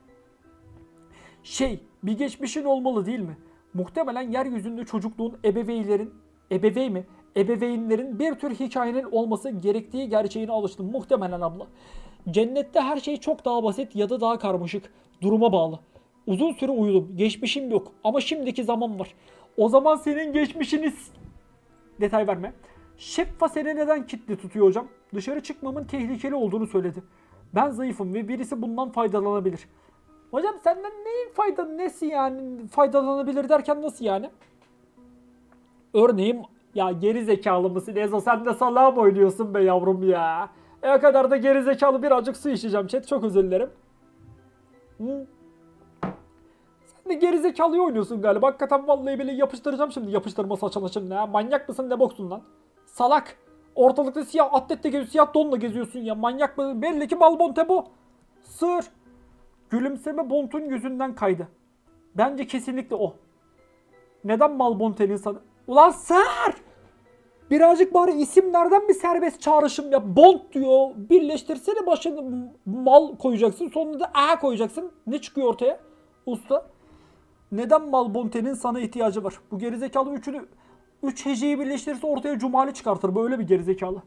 Speaker 1: Şey, bir geçmişin olmalı değil mi? Muhtemelen yeryüzünde çocukluğun ebeveynlerin, ebeveyn mi? Ebeveynlerin bir tür hikayenin olması gerektiği gerçeğine alıştım. Muhtemelen abla. Cennette her şey çok daha basit ya da daha karmaşık. Duruma bağlı. Uzun süre uyudum. Geçmişim yok. Ama şimdiki zaman var. O zaman senin geçmişiniz... Detay verme. Şeffa seni neden kilitli tutuyor hocam? Dışarı çıkmamın tehlikeli olduğunu söyledi. Ben zayıfım ve birisi bundan faydalanabilir. Hocam senden neyin faydalı nesi yani faydalanabilir derken nasıl yani? Örneğin ya geri zekalı mısın Ezo sen de salağa mı oynuyorsun be yavrum ya? E o kadar da geri zekalı birazcık su içeceğim chat çok özür dilerim. Hı? Sen de geri zekalıyı oynuyorsun galiba. Hakikaten vallahi bile yapıştıracağım şimdi yapıştırma saçına şimdi ha. Manyak mısın ne boksun lan? Salak. Ortalıkta siyah atletle geziyorsun, siyah donla geziyorsun ya. Manyak mı? Belli ki Malbonte bu. Sır. Gülümseme Bond'un yüzünden kaydı. Bence kesinlikle o. Neden Malbonte'nin sana... Ulan sır! Birazcık bari isimlerden bir serbest çağrışım yap. Bond diyor. Birleştirsene başını mal koyacaksın. Sonunda da A koyacaksın. Ne çıkıyor ortaya? Usta. Neden Malbonte'nin sana ihtiyacı var? Bu gerizekalı üçünü... Üç heceyi birleştirirse ortaya cumali çıkartır. Böyle bir gerizekalı.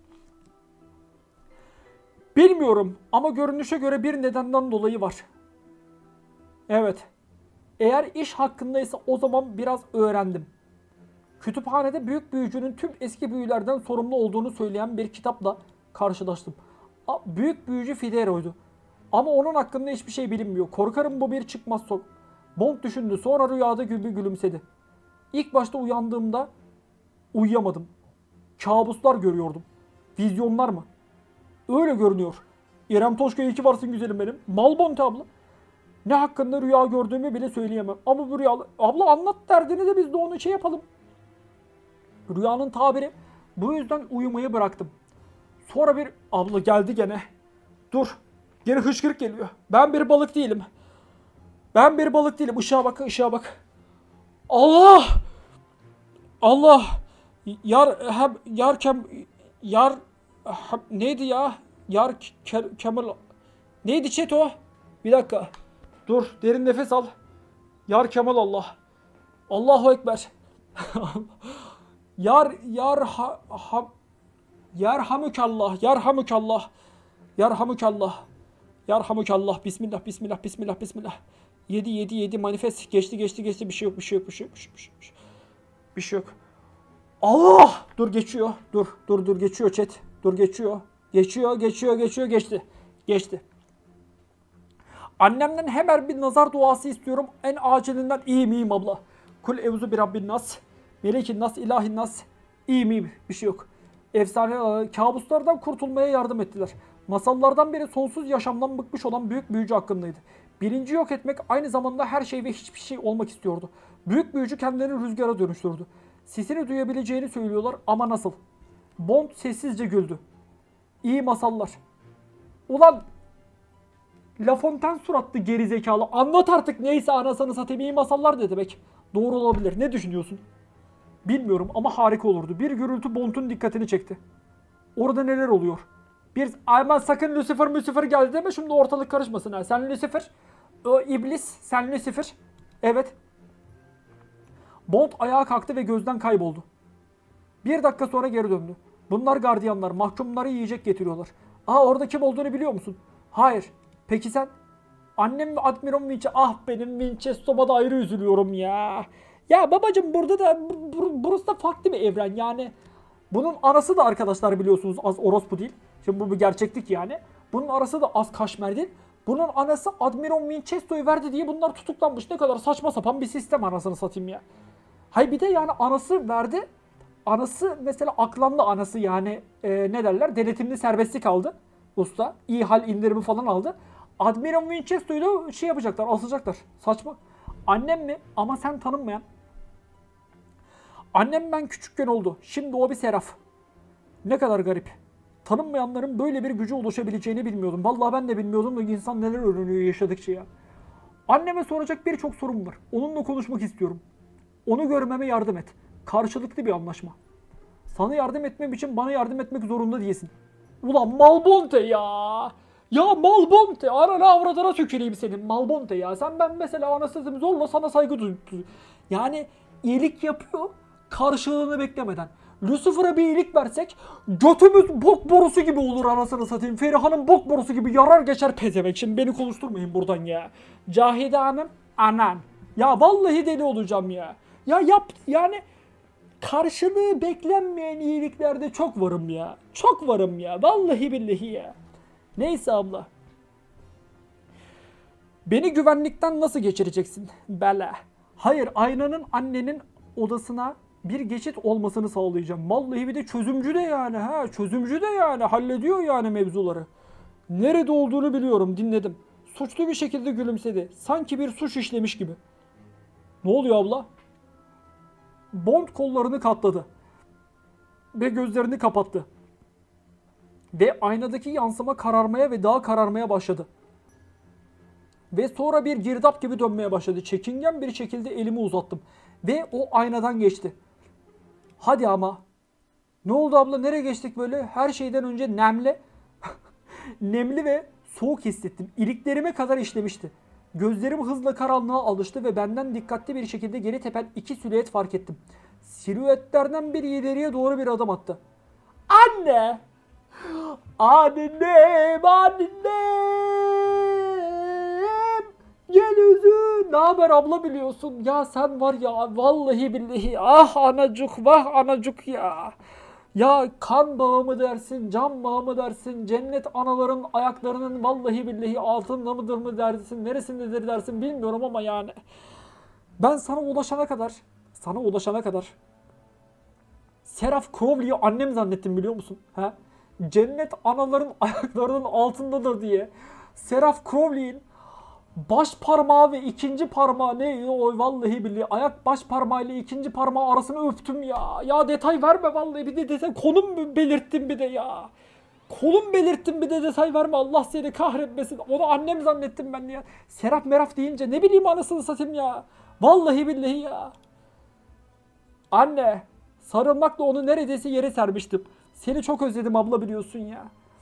Speaker 1: Bilmiyorum ama görünüşe göre bir nedenden dolayı var. Evet. Eğer iş hakkındaysa o zaman biraz öğrendim. Kütüphanede büyük büyücünün tüm eski büyülerden sorumlu olduğunu söyleyen bir kitapla karşılaştım. Büyük büyücü Fidero'ydu. Ama onun hakkında hiçbir şey bilinmiyor. Korkarım bu bir çıkmaz sok. Bond düşündü. Sonra rüyada gibi gülümsedi. İlk başta uyandığımda uyuyamadım. Kabuslar görüyordum. Vizyonlar mı? Öyle görünüyor. İrem Toşka iyi ki varsın güzelim benim. Malbonte abla. Ne hakkında rüya gördüğümü bile söyleyemem. Ama bu rüya... Abla anlat derdini de biz de onu şey yapalım. Rüyanın tabiri Bu yüzden uyumayı bıraktım. Sonra bir abla geldi gene. Dur. Geri hışkırık geliyor. Ben bir balık değilim. Ben bir balık değilim. Işığa bak, ışığa bak. Allah! Allah! Yar hem yar kem yar hem, neydi ya? Yar ke, Kemal neydi chat o? Bir dakika. Dur, derin nefes al. Yar Kemal Allah. Allahu ekber. Yar yar ha, ha Yerhamükallah, yerhamükallah, yerhamükallah, yerhamükallah, bismillah, bismillah, bismillah, bismillah. Yedi, yedi, yedi, manifest, geçti, geçti, geçti, bir şey yok, bir şey yok, bir şey yok, bir şey yok, bir şey yok, bir şey yok. Allah! Dur geçiyor, dur, dur, dur, geçiyor chat, dur geçiyor, geçiyor, geçiyor, geçiyor, geçti, geçti. Annemden hemen bir nazar duası istiyorum, en acilinden iyiyim, iyiyim abla. Kul evzu bir Rabbin nas, melekin nas, ilahin nas, iyiyim, iyiyim, bir şey yok. Efsane kabuslardan kurtulmaya yardım ettiler. Masallardan biri sonsuz yaşamdan bıkmış olan büyük büyücü hakkındaydı. Bilinci yok etmek aynı zamanda her şey ve hiçbir şey olmak istiyordu. Büyük büyücü kendilerini rüzgara dönüştürdü. Sesini duyabileceğini söylüyorlar ama nasıl? Bond sessizce güldü. İyi masallar. Ulan La Fontaine suratlı gerizekalı. Anlat artık neyse anasını satayım, iyi masallar ne demek? Doğru olabilir. Ne düşünüyorsun? Bilmiyorum ama harika olurdu. Bir gürültü Bond'un dikkatini çekti. Orada neler oluyor? Bir aman sakın Lucifer Lucifer geldi deme, şimdi ortalık karışmasın ha. Sen Lucifer, o iblis, sen Lucifer. Evet. Bond ayağa kalktı ve gözden kayboldu. Bir dakika sonra geri döndü. Bunlar gardiyanlar, mahkumları yiyecek getiriyorlar. Aa, orada kim olduğunu biliyor musun? Hayır. Peki sen? Annem ve Admiral Winchester. Ah, benim Winchester'ıma da ayrı üzülüyorum ya. Ya babacım, burada da burası da farklı bir evren yani. Bunun anası da arkadaşlar biliyorsunuz az orospu değil. Şimdi bu bir gerçeklik yani. Bunun arası da az kaşmer değil. Bunun anası Admiral Winchester'ı verdi diye bunlar tutuklanmış. Ne kadar saçma sapan bir sistem, anasını satayım ya. Hay bir de yani anası verdi. Anası mesela aklandı anası yani e, ne derler, denetimli serbestlik aldı usta. İyi hal indirimi falan aldı. Admiral Winchester'ı şey yapacaklar, asacaklar. Saçma. Annem mi? Ama sen tanınmayan. Annem ben küçükken oldu. Şimdi o bir seraf. Ne kadar garip. Tanınmayanların böyle bir gücü ulaşabileceğini bilmiyordum. Vallahi ben de bilmiyordum da insan neler öğreniyor yaşadıkça ya. Anneme soracak birçok sorum var. Onunla konuşmak istiyorum. Onu görmeme yardım et. Karşılıklı bir anlaşma. Sana yardım etmem için bana yardım etmek zorunda değilsin. Ulan Malbonte ya. Ya Malbonte. Anana avradına tüküreyim senin Malbonte ya. Sen ben mesela anasızım zorla sana saygı duyuyorum. Yani iyilik yapıyor karşılığını beklemeden. Lucifer'a bir iyilik versek götümüz bok borusu gibi olur anasını satayım. Feriha'nın bok borusu gibi yarar geçer pezevenk. Şimdi beni konuşturmayın buradan ya. Cahide Hanım anan. Ya vallahi deli olacağım ya. Ya yap yani karşılığı beklenmeyen iyiliklerde çok varım ya. Çok varım ya. Vallahi billahi ya. Neyse abla. Beni güvenlikten nasıl geçireceksin? Bela. Hayır, aynanın annenin odasına bir geçit olmasını sağlayacağım. Vallahi bir de çözümcü de yani ha. Çözümcü de yani hallediyor yani mevzuları. Nerede olduğunu biliyorum, dinledim. Suçlu bir şekilde gülümsedi. Sanki bir suç işlemiş gibi. Ne oluyor abla? Bond kollarını katladı. Ve gözlerini kapattı. Ve aynadaki yansıma kararmaya ve daha kararmaya başladı. Ve sonra bir girdap gibi dönmeye başladı. Çekingen bir şekilde elimi uzattım. Ve o aynadan geçti. Hadi ama. Ne oldu abla, nereye geçtik böyle? Her şeyden önce nemli. nemli ve soğuk hissettim. İliklerime kadar işlemişti. Gözlerim hızla karanlığa alıştı ve benden dikkatli bir şekilde geri tepen iki silüet fark ettim. Silüetlerden biri ileriye doğru bir adım attı. Anne! Annem! Annem! Gel üzüm! Ne haber abla, biliyorsun? Ya sen var ya vallahi billahi, ah anacık vah anacık ya. Ya kan bağı mı dersin, can bağı mı dersin, cennet anaların ayaklarının vallahi billahi altında mıdır mı dersin, neresindedir dersin bilmiyorum ama yani. Ben sana ulaşana kadar, sana ulaşana kadar Seraph Crowley'i annem zannettim, biliyor musun? He? Cennet anaların ayaklarının altındadır diye Seraph Crowley'in baş parmağı ve ikinci parmağı ne? O vallahi billahi ayak baş parmağı ile ikinci parmağı arasını öptüm ya. Ya detay verme vallahi, bir de detay konum belirttim bir de ya. Kolum belirttim bir de detay verme, Allah seni kahretmesin. Onu annem zannettim ben ya. Serap meraf deyince ne bileyim anasını satayım ya. Vallahi billahi ya. Anne, sarılmakla onu neredeyse yere sermiştim. Seni çok özledim abla, biliyorsun ya.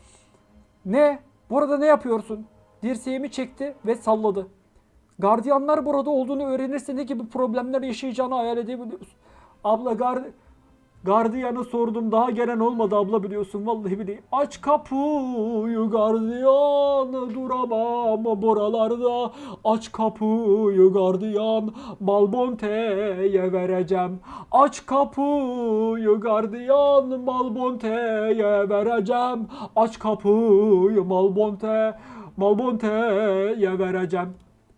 Speaker 1: Ne? Burada ne yapıyorsun? Dirseğimi çekti ve salladı. Gardiyanlar burada olduğunu öğrenirse ne gibi problemler yaşayacağını hayal edebiliyorsun. Abla gard gardiyanı sordum, daha gelen olmadı abla, biliyorsun vallahi billahi. Aç kapıyı gardiyan, duramam buralarda. Aç kapıyı gardiyan, Malbonte'ye vereceğim. Aç kapıyı gardiyan, Malbonte'ye vereceğim. Aç kapıyı Malbonte, Malbonte'ye vereceğim.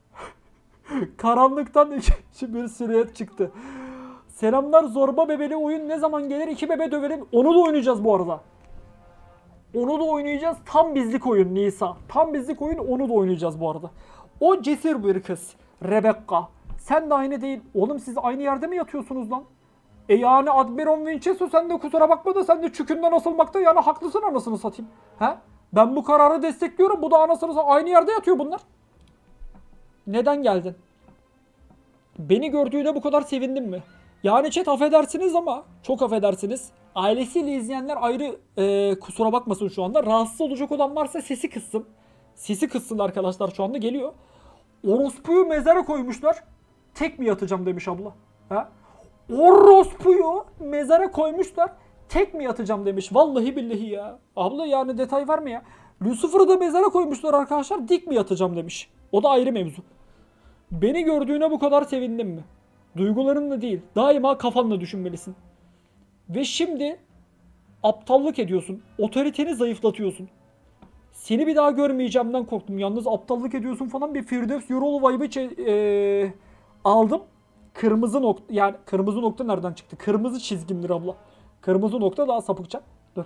Speaker 1: Karanlıktan ikinci bir silüet çıktı. Selamlar zorba bebeli oyun ne zaman gelir? İki bebe dövelim. Onu da oynayacağız bu arada. Onu da oynayacağız. Tam bizlik oyun Nisa. Tam bizlik oyun, onu da oynayacağız bu arada. O cesur bir kız. Rebecca. Sen de aynı değil. Oğlum siz aynı yerde mi yatıyorsunuz lan? E yani Admiral Winchester, sen de kusura bakma da sen de çükünden asılmakta yani haklısın anasını satayım. He? Ben bu kararı destekliyorum. Bu da anasını satayım. Aynı yerde yatıyor bunlar. Neden geldin? Beni gördüğüne bu kadar sevindin mi? Yani chat affedersiniz ama çok affedersiniz. Ailesiyle izleyenler ayrı e, kusura bakmasın şu anda. Rahatsız olacak olan varsa sesi kıssın. Sesi kıssın arkadaşlar, şu anda geliyor. Orospuyu mezara koymuşlar. Tek mi yatacağım demiş abla. Ha? Orospuyu mezara koymuşlar. Tek mi yatacağım demiş. Vallahi billahi ya. Abla yani detay verme ya. Lucifer'ı da mezara koymuşlar arkadaşlar. Dik mi yatacağım demiş. O da ayrı mevzu. Beni gördüğüne bu kadar sevindin mi? Duygularınla değil, daima kafanla düşünmelisin. Ve şimdi aptallık ediyorsun. Otoriteni zayıflatıyorsun. Seni bir daha görmeyeceğimden korktum. Yalnız aptallık ediyorsun falan, bir Firdevs Yoroğlu vibe'ı ee, aldım. Kırmızı nokta, yani kırmızı nokta nereden çıktı? Kırmızı çizgimdir abla. Kırmızı nokta daha sapıkça. Dur.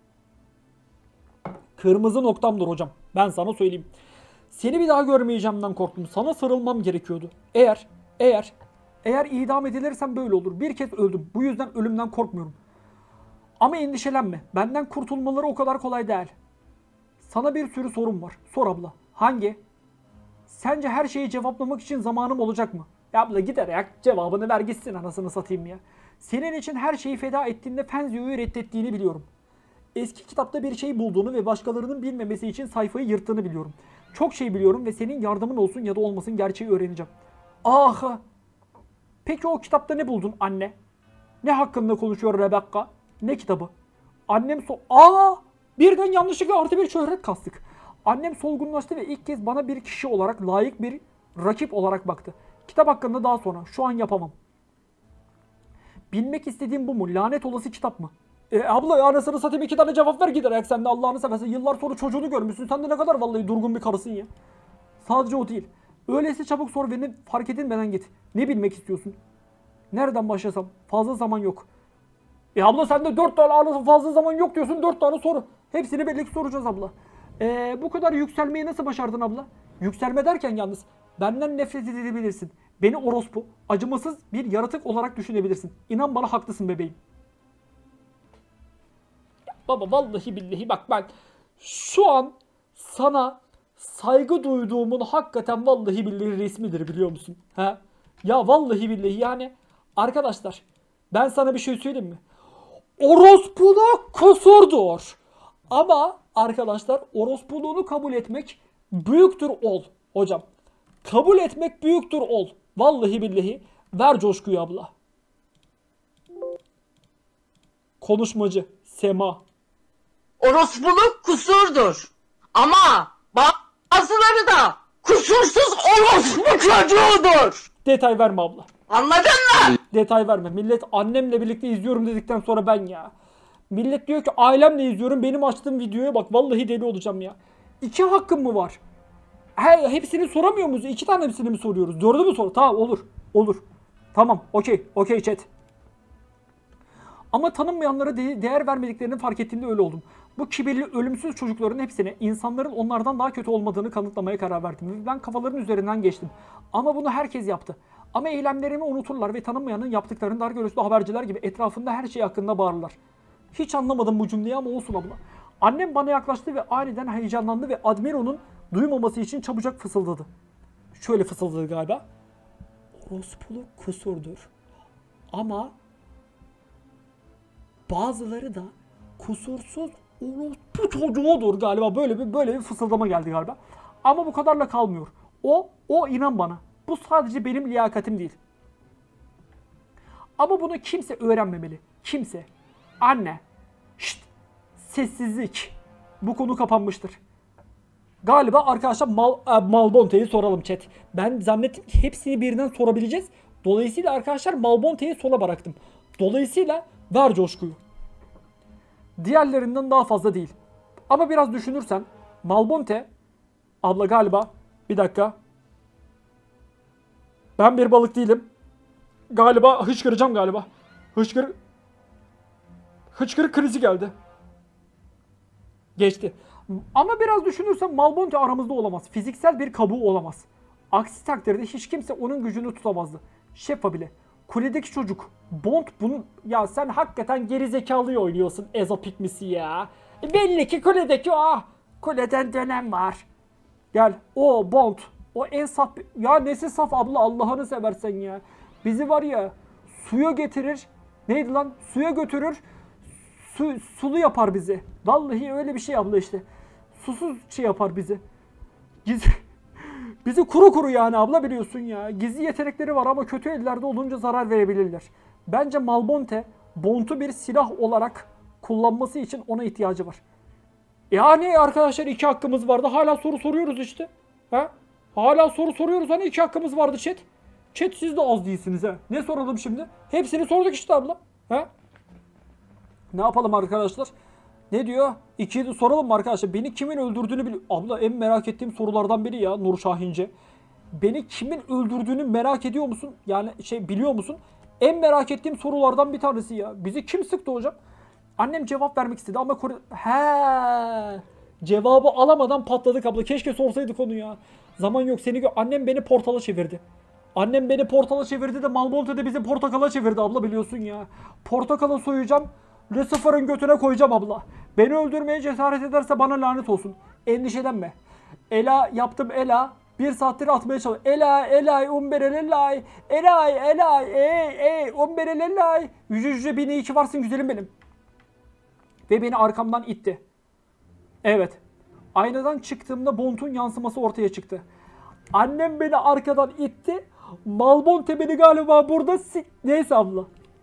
Speaker 1: Kırmızı noktamdır hocam. Ben sana söyleyeyim. Seni bir daha görmeyeceğimden korktum. Sana sarılmam gerekiyordu. Eğer, eğer, eğer idam edilirsem böyle olur. Bir kez öldüm. Bu yüzden ölümden korkmuyorum. Ama endişelenme. Benden kurtulmaları o kadar kolay değil. Sana bir sürü sorum var. Sor abla. Hangi? Sence her şeyi cevaplamak için zamanım olacak mı? Ya abla gider ya, cevabını ver gitsin anasını satayım ya. Senin için her şeyi feda ettiğinde Fenzio'yu reddettiğini biliyorum. Eski kitapta bir şey bulduğunu ve başkalarının bilmemesi için sayfayı yırttığını biliyorum. Çok şey biliyorum ve senin yardımın olsun ya da olmasın gerçeği öğreneceğim. Ah! Peki o kitapta ne buldun anne? Ne hakkında konuşuyor Rebecca? Ne kitabı? Annem so... Aa! Birden yanlışlıkla artı bir şöhret kastık. Annem solgunlaştı ve ilk kez bana bir kişi olarak, layık bir rakip olarak baktı. Kitap hakkında daha sonra. Şu an yapamam. Bilmek istediğim bu mu? Lanet olası kitap mı? E abla ya, anasını satayım, iki tane cevap ver giderek, sen de Allah'ını seversen. Yıllar sonra çocuğunu görmüşsün. Sen de ne kadar vallahi durgun bir karısın ya. Sadece o değil. Öyleyse çabuk sor ve ne fark edilmeden git. Ne bilmek istiyorsun? Nereden başlasam? Fazla zaman yok. E abla sen de dört tane anasın, fazla zaman yok diyorsun. Dört tane soru. Hepsini birlikte soracağız abla. E, bu kadar yükselmeyi nasıl başardın abla? Yükselme derken yalnız benden nefret edebilirsin. Beni orospu, acımasız bir yaratık olarak düşünebilirsin. İnan bana haklısın bebeğim. Baba vallahi billahi bak, ben şu an sana saygı duyduğumun hakikaten vallahi billahi resmidir, biliyor musun? He? Ya vallahi billahi yani arkadaşlar, ben sana bir şey söyleyeyim mi? Orospuluk kusurdur. Ama arkadaşlar orospuluğunu kabul etmek büyüktür ol hocam. Kabul etmek büyüktür ol. Vallahi billahi ver coşkuyu abla. Konuşmacı Sema.
Speaker 7: Orospuluk kusurdur. Ama bazıları da kusursuz orospu çocuğudur.
Speaker 1: Detay verme abla.
Speaker 7: Anladın mı?
Speaker 1: Detay verme. Millet annemle birlikte izliyorum dedikten sonra ben ya. Millet diyor ki ailemle izliyorum. Benim açtığım videoya bak. Vallahi deli olacağım ya. İki hakkım mı var? He, hepsini soramıyor muyuz? İki tane hepsini mi soruyoruz? Dördü mü sor? Tamam olur. Olur. Tamam. Okey. Okey chat. Ama tanınmayanlara de- değer vermediklerini fark ettiğimde öyle oldum. Bu kibirli ölümsüz çocukların hepsine insanların onlardan daha kötü olmadığını kanıtlamaya karar verdim. Ben kafaların üzerinden geçtim. Ama bunu herkes yaptı. Ama eylemlerimi unuturlar ve tanınmayanın yaptıklarını dar görüşlü haberciler gibi etrafında her şey hakkında bağırırlar. Hiç anlamadım bu cümleyi ama olsun abla. Annem bana yaklaştı ve aniden heyecanlandı ve Admiro'nun duymaması için çabucak fısıldadı. Şöyle fısıldadı galiba. Orospuluk kusurdur. Ama bazıları da kusursuz orospu çocuğudur galiba. Böyle bir böyle bir fısıldama geldi galiba. Ama bu kadarla kalmıyor. O, o inan bana. Bu sadece benim liyakatim değil. Ama bunu kimse öğrenmemeli. Kimse. Anne. Şşt. Sessizlik. Bu konu kapanmıştır. Galiba arkadaşlar Mal, e, Malbonte'yi soralım chat. Ben zannettim ki hepsini birden sorabileceğiz. Dolayısıyla arkadaşlar Malbonte'yi sona bıraktım. Dolayısıyla ver coşkuyu. Diğerlerinden daha fazla değil. Ama biraz düşünürsen Malbonte abla galiba bir dakika. Ben bir balık değilim. Galiba hıçkıracağım galiba. Hıçkır Hıçkırık krizi geldi. Geçti. Ama biraz düşünürsen Malbonte aramızda olamaz. Fiziksel bir kabuğu olamaz. Aksi takdirde hiç kimse onun gücünü tutamazdı. Şefa bile. Kuledeki çocuk. Bond bunu... Ya sen hakikaten gerizekalıyı oynuyorsun Ezopik misi ya. E belli ki kuledeki o. Kuleden dönem var. Gel. O Bond. O en saf... Ya nesi saf abla Allah'ını seversen ya. Bizi var ya suya getirir. Neydi lan? Suya götürür. Su, sulu yapar bizi. Vallahi öyle bir şey abla işte. Susuz şey yapar bizi. Giz... bizi kuru kuru yani abla biliyorsun ya. Gizli yetenekleri var ama kötü ellerde olunca zarar verebilirler. Bence Malbonte Bond'u bir silah olarak kullanması için ona ihtiyacı var. Yani arkadaşlar iki hakkımız vardı. Hala soru soruyoruz işte. Ha? Hala soru soruyoruz. Hani iki hakkımız vardı chat. Chat siz de az değilsiniz ha. Ne soralım şimdi? Hepsini sorduk işte abla. Ha? Ne yapalım arkadaşlar? Ne diyor? İkiyi de soralım mı arkadaşlar? Beni kimin öldürdüğünü biliyor. Abla en merak ettiğim sorulardan biri ya Nur Şahince. Beni kimin öldürdüğünü merak ediyor musun? Yani şey biliyor musun? En merak ettiğim sorulardan bir tanesi ya. Bizi kim sıktı hocam? Annem cevap vermek istedi ama Kore... He. Cevabı alamadan patladık abla. Keşke sorsaydık onu ya. Zaman yok seni gö... Annem beni portala çevirdi. Annem beni portala çevirdi de Malbonte de bizi portakala çevirdi abla biliyorsun ya. Portakala soyacağım. Lucifer'ın götüne koyacağım abla. Beni öldürmeye cesaret ederse bana lanet olsun. Endişelenme. Ela yaptım Ela. Bir saattir atmaya çalışıyorum. Ela, Elay, umberelelay. Elay, Elay, ey, ey, umberelelay. Yüce yüce beni iyi ki varsın güzelim benim. Ve beni arkamdan itti. Evet. Aynadan çıktığımda Bond'un yansıması ortaya çıktı. Annem beni arkadan itti. Malbonte beni galiba burada si... Neyse abla.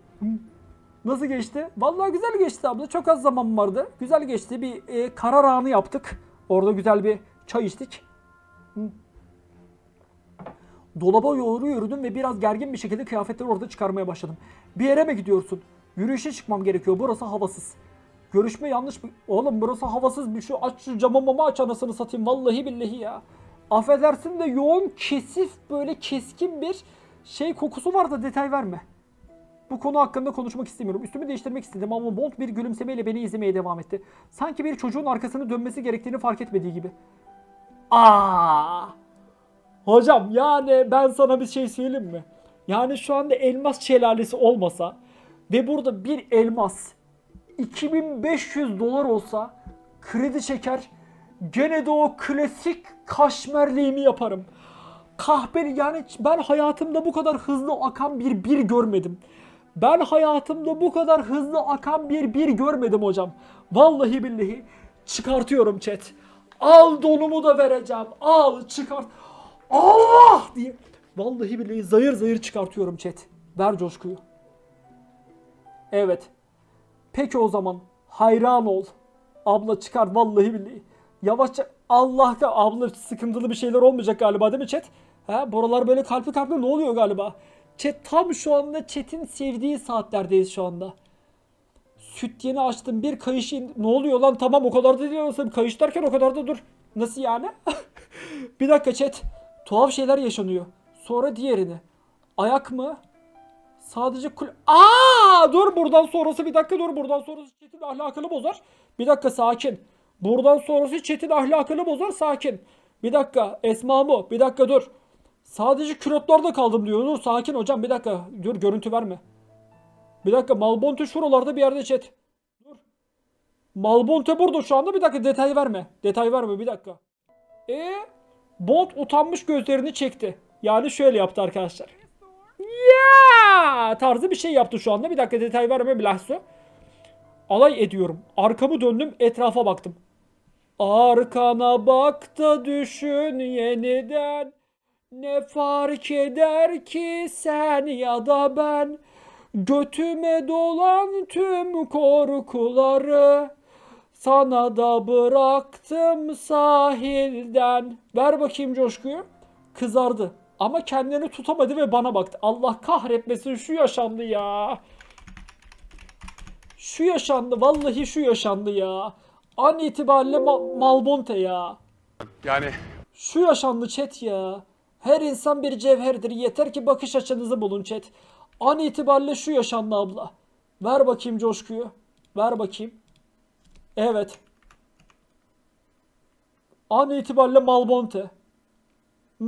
Speaker 1: Nasıl geçti? Vallahi güzel geçti abla. Çok az zaman vardı. Güzel geçti. Bir e, karar anı yaptık. Orada güzel bir çay içtik. Hı. Dolaba doğru yürüdüm ve biraz gergin bir şekilde kıyafetleri orada çıkarmaya başladım. Bir yere mi gidiyorsun? Yürüyüşe çıkmam gerekiyor. Burası havasız. Görüşme yanlış mı? Oğlum burası havasız bir şey. Aç şu camı mama aç anasını satayım. Vallahi billahi ya. Affedersin de yoğun kesif böyle keskin bir şey kokusu var da detay verme. Bu konu hakkında konuşmak istemiyorum. Üstümü değiştirmek istedim ama Bond bir gülümsemeyle beni izlemeye devam etti. Sanki bir çocuğun arkasını dönmesi gerektiğini fark etmediği gibi. Aa! Hocam yani ben sana bir şey söyleyeyim mi? Yani şu anda elmas şelalesi olmasa ve burada bir elmas iki bin beş yüz dolar olsa kredi çeker gene de o klasik kaşmerliğimi yaparım. Kahpeli yani ben hayatımda bu kadar hızlı akan bir bir görmedim. Ben hayatımda bu kadar hızlı akan bir bir görmedim hocam. Vallahi billahi çıkartıyorum chat. Al donumu da vereceğim. Al çıkart. Allah diye. Vallahi billahi zayır zayır çıkartıyorum chat. Ver coşkuyu. Evet. Peki o zaman hayran ol. Abla çıkar vallahi billahi. Yavaşça Allah'ta abla sıkıntılı bir şeyler olmayacak galiba değil mi chat? Ha, buralar böyle kalpli kalpli ne oluyor galiba? Chat tam şu anda chat'in sevdiği saatlerdeyiz şu anda. Süt yeni açtım bir kayış in... Ne oluyor lan tamam o kadar da değil aslında. Kayış derken o kadar da dur. Nasıl yani? Bir dakika chat. Tuhaf şeyler yaşanıyor. Sonra diğerini. Ayak mı? Sadece kul... Aa, dur buradan sonrası bir dakika dur buradan sonrası chat'in ahlakını bozar. Bir dakika sakin. Buradan sonrası chat'in ahlakını bozar, sakin. Bir dakika Esma mı? Bir dakika dur. Sadece külotlarda kaldım diyor. Dur sakin hocam bir dakika. Dur görüntü verme. Bir dakika Malbonte şuralarda bir yerde chat. Dur. Malbonte burada şu anda, bir dakika detay verme. Detay verme bir dakika. E Bond utanmış gözlerini çekti. Yani şöyle yaptı arkadaşlar. Ya tarzı bir şey yaptı şu anda. Bir dakika detay verme bilhassa. Alay ediyorum. Arkamı döndüm, etrafa baktım. Arkana bak da düşün yeniden. Ne fark eder ki sen ya da ben. Götüme dolan tüm korkuları sana da bıraktım sahilden. Ver bakayım coşkuyu. Kızardı. Ama kendini tutamadı ve bana baktı. Allah kahretmesin, şu yaşandı ya. Şu yaşandı. Vallahi şu yaşandı ya. An itibariyle Ma- Malbonte ya.
Speaker 8: Yani.
Speaker 1: Şu yaşandı chat ya. Her insan bir cevherdir. Yeter ki bakış açınızı bulun chat. An itibariyle şu yaşandı abla. Ver bakayım coşkuyu. Ver bakayım. Evet. An itibariyle Malbonte. Hı?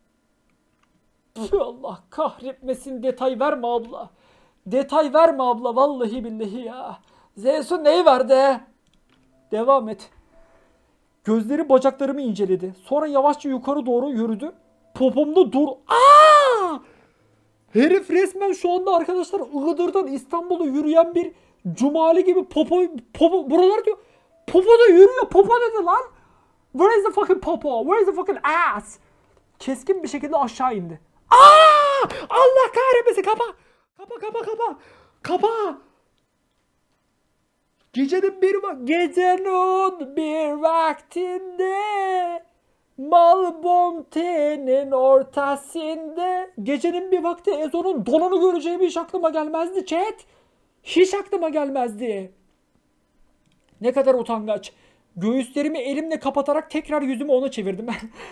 Speaker 1: Tüh, Allah kahretmesin, detay verme abla. Detay verme abla vallahi billahi ya. Zeus'un neyi verdi? Devam et. Gözleri bacaklarımı inceledi. Sonra yavaşça yukarı doğru yürüdü. Popomda dur. Aa! Herif resmen şu anda arkadaşlar Iğdır'dan İstanbul'a yürüyen bir cumali gibi popo, popo buralar diyor. Popo da yürüyor. Popo dedi lan. Where is the fucking popo? Where is the fucking ass? Keskin bir şekilde aşağı indi. Aa! Allah kahretmesin, kapa. Kapa kapa kapa. Kapa. Gecenin bir va- gecenin bir vaktinde Malbonte'nin ortasında, gecenin bir vakti Ezo'nun donunu göreceğim hiç aklıma gelmezdi chat. Hiç aklıma gelmezdi. Ne kadar utangaç. Göğüslerimi elimle kapatarak tekrar yüzümü ona çevirdim.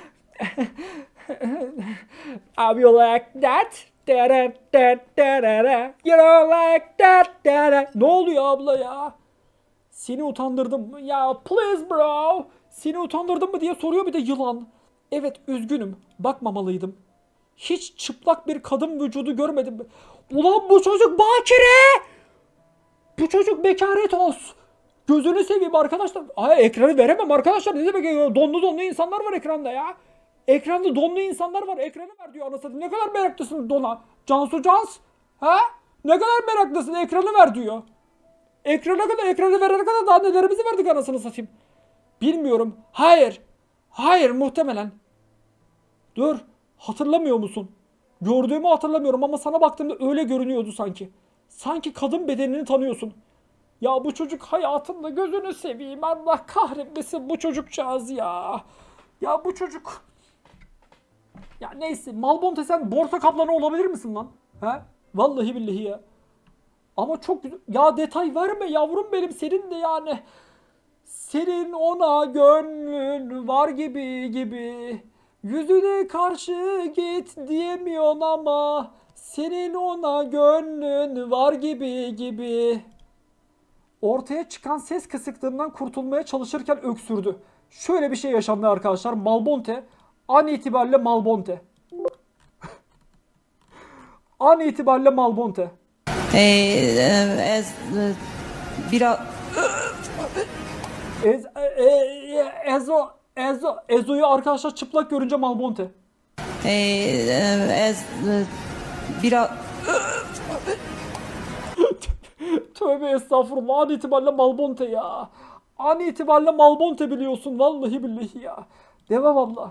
Speaker 1: How you like that? You don't like that? Ne oluyor abla ya? Seni utandırdım mı? Ya please bro. Seni utandırdım mı diye soruyor bir de yılan. Evet üzgünüm. Bakmamalıydım. Hiç çıplak bir kadın vücudu görmedim. Ulan bu çocuk bakire. Bu çocuk bekaret olsun. Gözünü seveyim arkadaşlar. Ay ekranı veremem arkadaşlar. Ne demek? Donlu donlu insanlar var ekranda ya. Ekranda donlu insanlar var. Ekranı ver diyor anasını. Ne kadar meraklısın dona. Cansu Cans. Ha? Ne kadar meraklısın, ekranı ver diyor. Ekrana kadar, ekranı verene kadar daha nelerimizi verdik anasını satayım. Bilmiyorum. Hayır. Hayır muhtemelen. Dur. Hatırlamıyor musun? Gördüğümü hatırlamıyorum ama sana baktığımda öyle görünüyordu sanki. Sanki kadın bedenini tanıyorsun. Ya bu çocuk hayatında gözünü seveyim. Allah kahretmesin bu çocukcağız ya. Ya bu çocuk. Ya neyse. Malbonte sen borsa kaplanı olabilir misin lan? He? Vallahi billahi ya. Ama çok güzel. Ya detay verme yavrum benim, senin de yani. Senin ona gönlün var gibi gibi. Yüzüne karşı git diyemiyorsun ama. Senin ona gönlün var gibi gibi. Ortaya çıkan ses kısıklığından kurtulmaya çalışırken öksürdü. Şöyle bir şey yaşandı arkadaşlar. Malbonte an itibariyle Malbonte. An itibariyle Malbonte.
Speaker 4: Ee, e, ez, e, biraz
Speaker 1: Ez, e, e, Ezo, Ezo, Ezo'yu arkadaşlar çıplak görünce Malbonte.
Speaker 4: e, e, ez, e, biraz
Speaker 1: Tövbe estağfurullah. An itibariyle Malbonte ya. An itibariyle Malbonte biliyorsun. Vallahi billahi ya. Devam abla.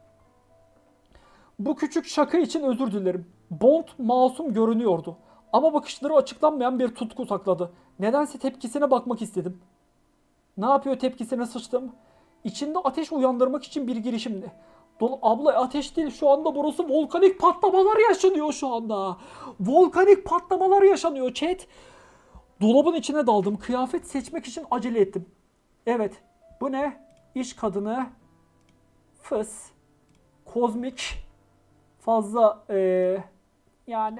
Speaker 1: Bu küçük şaka için özür dilerim. Bond masum görünüyordu. Ama bakışları açıklanmayan bir tutku sakladı. Nedense tepkisine bakmak istedim. Ne yapıyor tepkisine sıçtım? İçinde ateş uyandırmak için bir girişimdi. Dol abla ateş değil şu anda, burası volkanik patlamalar yaşanıyor şu anda. Volkanik patlamalar yaşanıyor chat. Dolabın içine daldım. Kıyafet seçmek için acele ettim. Evet. Bu ne? İş kadını. Fıs. Kozmik. Fazla ee, yani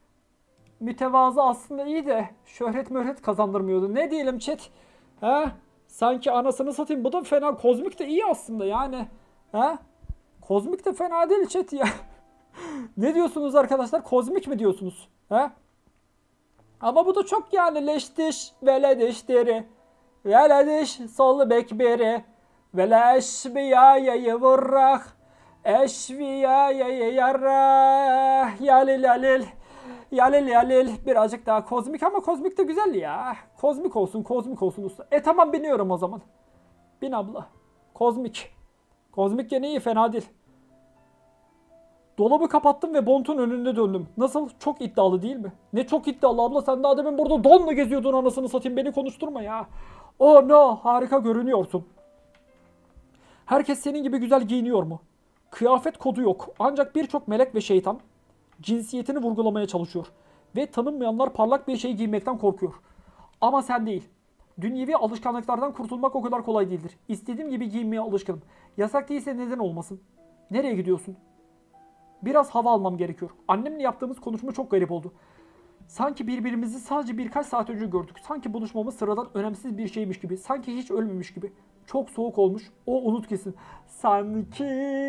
Speaker 1: mütevazı aslında iyi de şöhret möhret kazandırmıyordu. Ne diyelim chat? Ha? Sanki anasını satayım. Bu da fena. Kozmik de iyi aslında yani. He? Kozmik de fena değil chat ya. Ne diyorsunuz arkadaşlar? Kozmik mi diyorsunuz? He? Ama bu da çok yani leştiş, veledişleri, velediş, sol bekberi, vele eşbiyayayı vurrak, eşbiyayayı yarrah, yalil yalil, yalil yalil. Birazcık daha kozmik ama kozmik de güzel ya. Kozmik olsun, kozmik olsun usta. E tamam biniyorum o zaman. Bin abla. Kozmik. Kozmik gene iyi, fena değil. Dolabı kapattım ve Bont'un önünde döndüm. Nasıl? Çok iddialı değil mi? Ne çok iddialı abla, sen daha demin burada donla geziyordun, anasını satayım, beni konuşturma ya. Oh no, harika görünüyorsun. Herkes senin gibi güzel giyiniyor mu? Kıyafet kodu yok. Ancak birçok melek ve şeytan cinsiyetini vurgulamaya çalışıyor. Ve tanınmayanlar parlak bir şey giymekten korkuyor. Ama sen değil. Dünyevi alışkanlıklardan kurtulmak o kadar kolay değildir. İstediğim gibi giyinmeye alışkınım. Yasak değilse neden olmasın? Nereye gidiyorsun? Biraz hava almam gerekiyor. Annemle yaptığımız konuşma çok garip oldu. Sanki birbirimizi sadece birkaç saat önce gördük. Sanki buluşmamız sıradan önemsiz bir şeymiş gibi. Sanki hiç ölmemiş gibi. Çok soğuk olmuş. O unut kesin. Sanki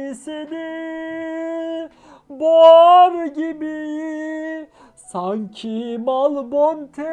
Speaker 1: seni boğar gibi. Sanki malbonte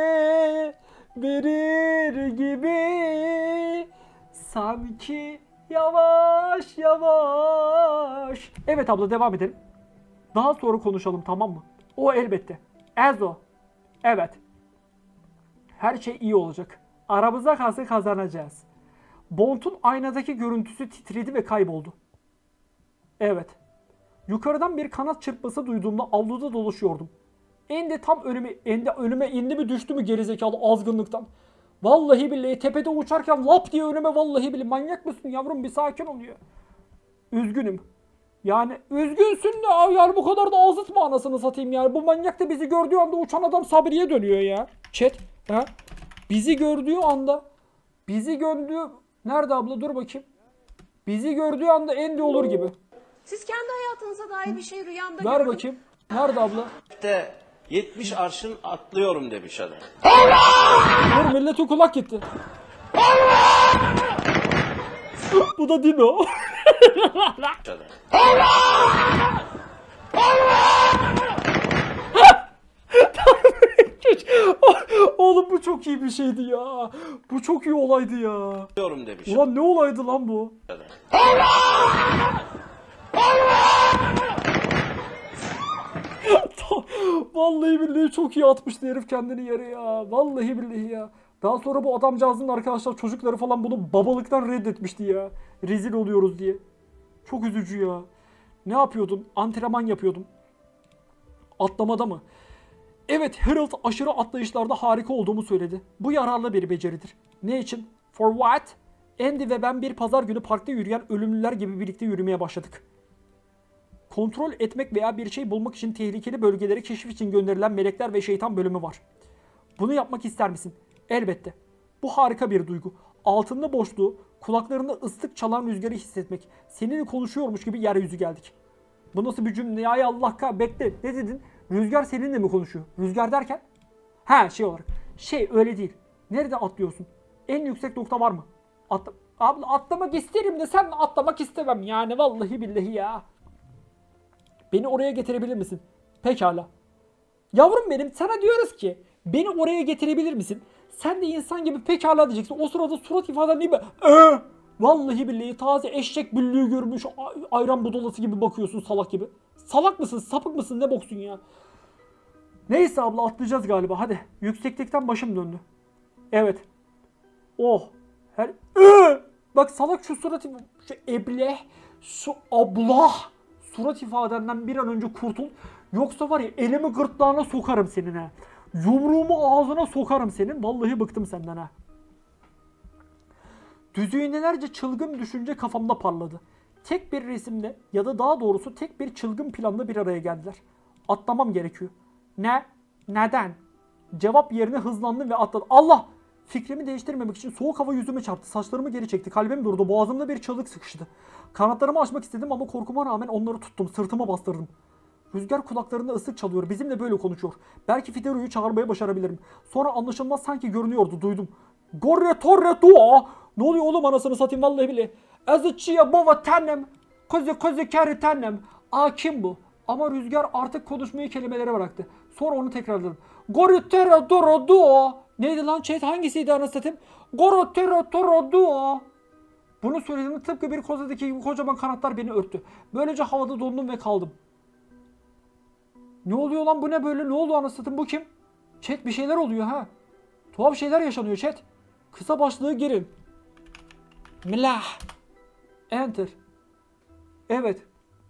Speaker 1: verir gibi. Sanki yavaş yavaş. Evet abla, devam edelim. Daha sonra konuşalım, tamam mı? O elbette. Ezo. Evet. Her şey iyi olacak. Aramıza kalsa kazanacağız. Bont'un aynadaki görüntüsü titredi ve kayboldu. Evet. Yukarıdan bir kanat çırpması duyduğumda avluda dolaşıyordum. Ende tam önüme, ende önüme indi mi düştü mü gerizekalı azgınlıktan. Vallahi billahi tepede uçarken lap diye önüme, vallahi billahi, manyak mısın yavrum, bir sakin ol ya. Üzgünüm. Yani üzgünsün de yani bu kadar da azıtma anasını satayım yani. Bu manyak da bizi gördüğü anda uçan adam Sabri'ye dönüyor ya. Chat. Ha? Bizi gördüğü anda, bizi gördüğü, nerede abla, dur bakayım. Bizi gördüğü anda Endi olur gibi.
Speaker 8: Siz kendi hayatınıza dair bir şey rüyamda
Speaker 1: Ver
Speaker 8: gördüm.
Speaker 1: bakayım. Nerede abla?
Speaker 9: De yetmiş arşın atlıyorum demiş adam.
Speaker 1: Dur, milletin kulak gitti. Bu da değil mi o? Oğlum bu çok iyi bir şeydi ya. Bu çok iyi olaydı ya.
Speaker 9: Atlıyorum demiş.
Speaker 1: Ulan ne olaydı lan bu? Vallahi billahi çok iyi atmıştı herif kendini yere ya. Vallahi billahi ya. Daha sonra bu adamcağızın arkadaşlar çocukları falan bunu babalıktan reddetmişti ya. Rezil oluyoruz diye. Çok üzücü ya. Ne yapıyordun? Antrenman yapıyordum. Atlamada mı? Evet, Harold aşırı atlayışlarda harika olduğumu söyledi. Bu yararlı bir beceridir. Ne için? For what? Andy ve ben bir pazar günü parkta yürüyen ölümlüler gibi birlikte yürümeye başladık. Kontrol etmek veya bir şey bulmak için tehlikeli bölgeleri keşif için gönderilen melekler ve şeytan bölümü var. Bunu yapmak ister misin? Elbette. Bu harika bir duygu. Altında boşluğu, kulaklarında ıslık çalan rüzgarı hissetmek. Seninle konuşuyormuş gibi yeryüzü geldik. Bu nasıl bir cümle? Ay Allah kah, bekle. Ne dedin? Rüzgar seninle mi konuşuyor? Rüzgar derken? Ha, şey olarak. Şey, öyle değil. Nerede atlıyorsun? En yüksek nokta var mı? Atla Abla atlamak isterim de sen atlamak istemem yani, vallahi billahi ya. Beni oraya getirebilir misin? Pekala. Yavrum benim, sana diyoruz ki beni oraya getirebilir misin? Sen de insan gibi pekala diyeceksin. O sırada surat ifaden değil mi? Ee, vallahi billahi taze eşek büllüğü görmüş ayran budolası gibi bakıyorsun, salak gibi. Salak mısın? Sapık mısın? Ne boksun ya? Neyse abla, atlayacağız galiba. Hadi. Yükseklikten başım döndü. Evet. Oh. Her... Ee! Bak salak, şu surat, şu eble, şu abla surat ifadenden bir an önce kurtul. Yoksa var ya, elimi gırtlağına sokarım senin ha. Yumruğumu ağzına sokarım senin. Vallahi bıktım senden ha. Düzeynelerce çılgın düşünce kafamda parladı. Tek bir resimle ya da daha doğrusu tek bir çılgın planla bir araya geldiler. Atlamam gerekiyor. Ne? Neden? Cevap yerine hızlandım ve atladım. Allah! Fikrimi değiştirmemek için soğuk hava yüzüme çarptı. Saçlarımı geri çekti. Kalbim durdu. Boğazımda bir çığlık sıkıştı. Kanatlarımı açmak istedim ama korkuma rağmen onları tuttum. Sırtıma bastırdım. Rüzgar kulaklarında ıslık çalıyor. Bizimle böyle konuşuyor. Belki Fidero'yu çağırmaya başarabilirim. Sonra anlaşılmaz sanki görünüyordu. Duydum. Gorre torre dua. Ne oluyor oğlum anasını satayım vallahi bile. Azıçıya baba tennem. Kozu kozu kere tennem. Aa kim bu? Ama Rüzgar artık konuşmayı kelimelere bıraktı. Sonra onu tekrarladım. Gorre torre dura dua. Neydi lan chat, hangisiydi anasını satayım? Gorre torre dura dua. Bunu söylediğimde tıpkı bir kozadaki gibi kocaman kanatlar beni örttü. Böylece havada dondum ve kaldım. Ne oluyor lan, bu ne böyle, ne oldu anasını satayım, bu kim? Chat bir şeyler oluyor ha. Tuhaf şeyler yaşanıyor chat. Kısa başlığı girin. Melah. Enter. Evet.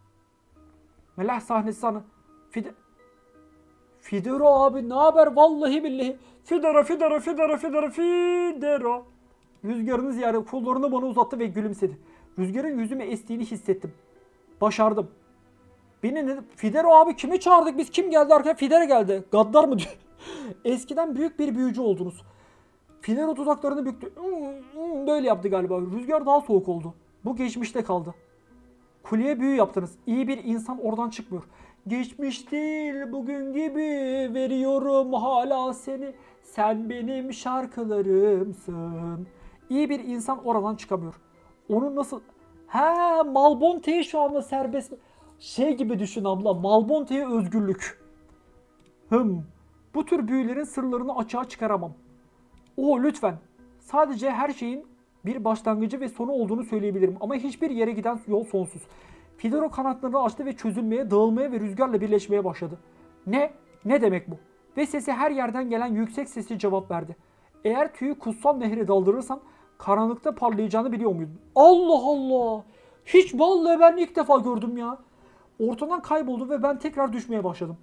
Speaker 1: Melah sahnesi sana. Fide... Fidero abi ne haber vallahi billahi. Fidero Fidero Fidero Fidero Fidero. Rüzgar'ın ziyareti kollarını bana uzattı ve gülümsedi. Rüzgar'ın yüzüme estiğini hissettim. Başardım. Beni ne... Fidero abi kimi çağırdık biz? Kim geldi arkaya? Fidero geldi. Gaddar mı diyor? Eskiden büyük bir büyücü oldunuz. Fidero dudaklarını büktü. Böyle yaptı galiba. Rüzgar daha soğuk oldu. Bu geçmişte kaldı. Kuleye büyü yaptınız. İyi bir insan oradan çıkmıyor. Geçmiş değil bugün gibi veriyorum hala seni. Sen benim şarkılarımsın. İyi bir insan oradan çıkamıyor. Onu nasıl... He, Malbonte'yi şu anda serbest... Şey gibi düşün abla. Malbonte'ye özgürlük. Hım. Bu tür büyülerin sırlarını açığa çıkaramam. Oo lütfen. Sadece her şeyin bir başlangıcı ve sonu olduğunu söyleyebilirim. Ama hiçbir yere giden yol sonsuz. Fidero kanatlarını açtı ve çözülmeye, dağılmaya ve rüzgarla birleşmeye başladı. Ne? Ne demek bu? Ve sesi her yerden gelen yüksek sesli cevap verdi. Eğer tüyü kutsal nehre daldırırsan karanlıkta parlayacağını biliyor muydun? Allah Allah! Hiç vallahi ben ilk defa gördüm ya. Ortadan kayboldu ve ben tekrar düşmeye başladım.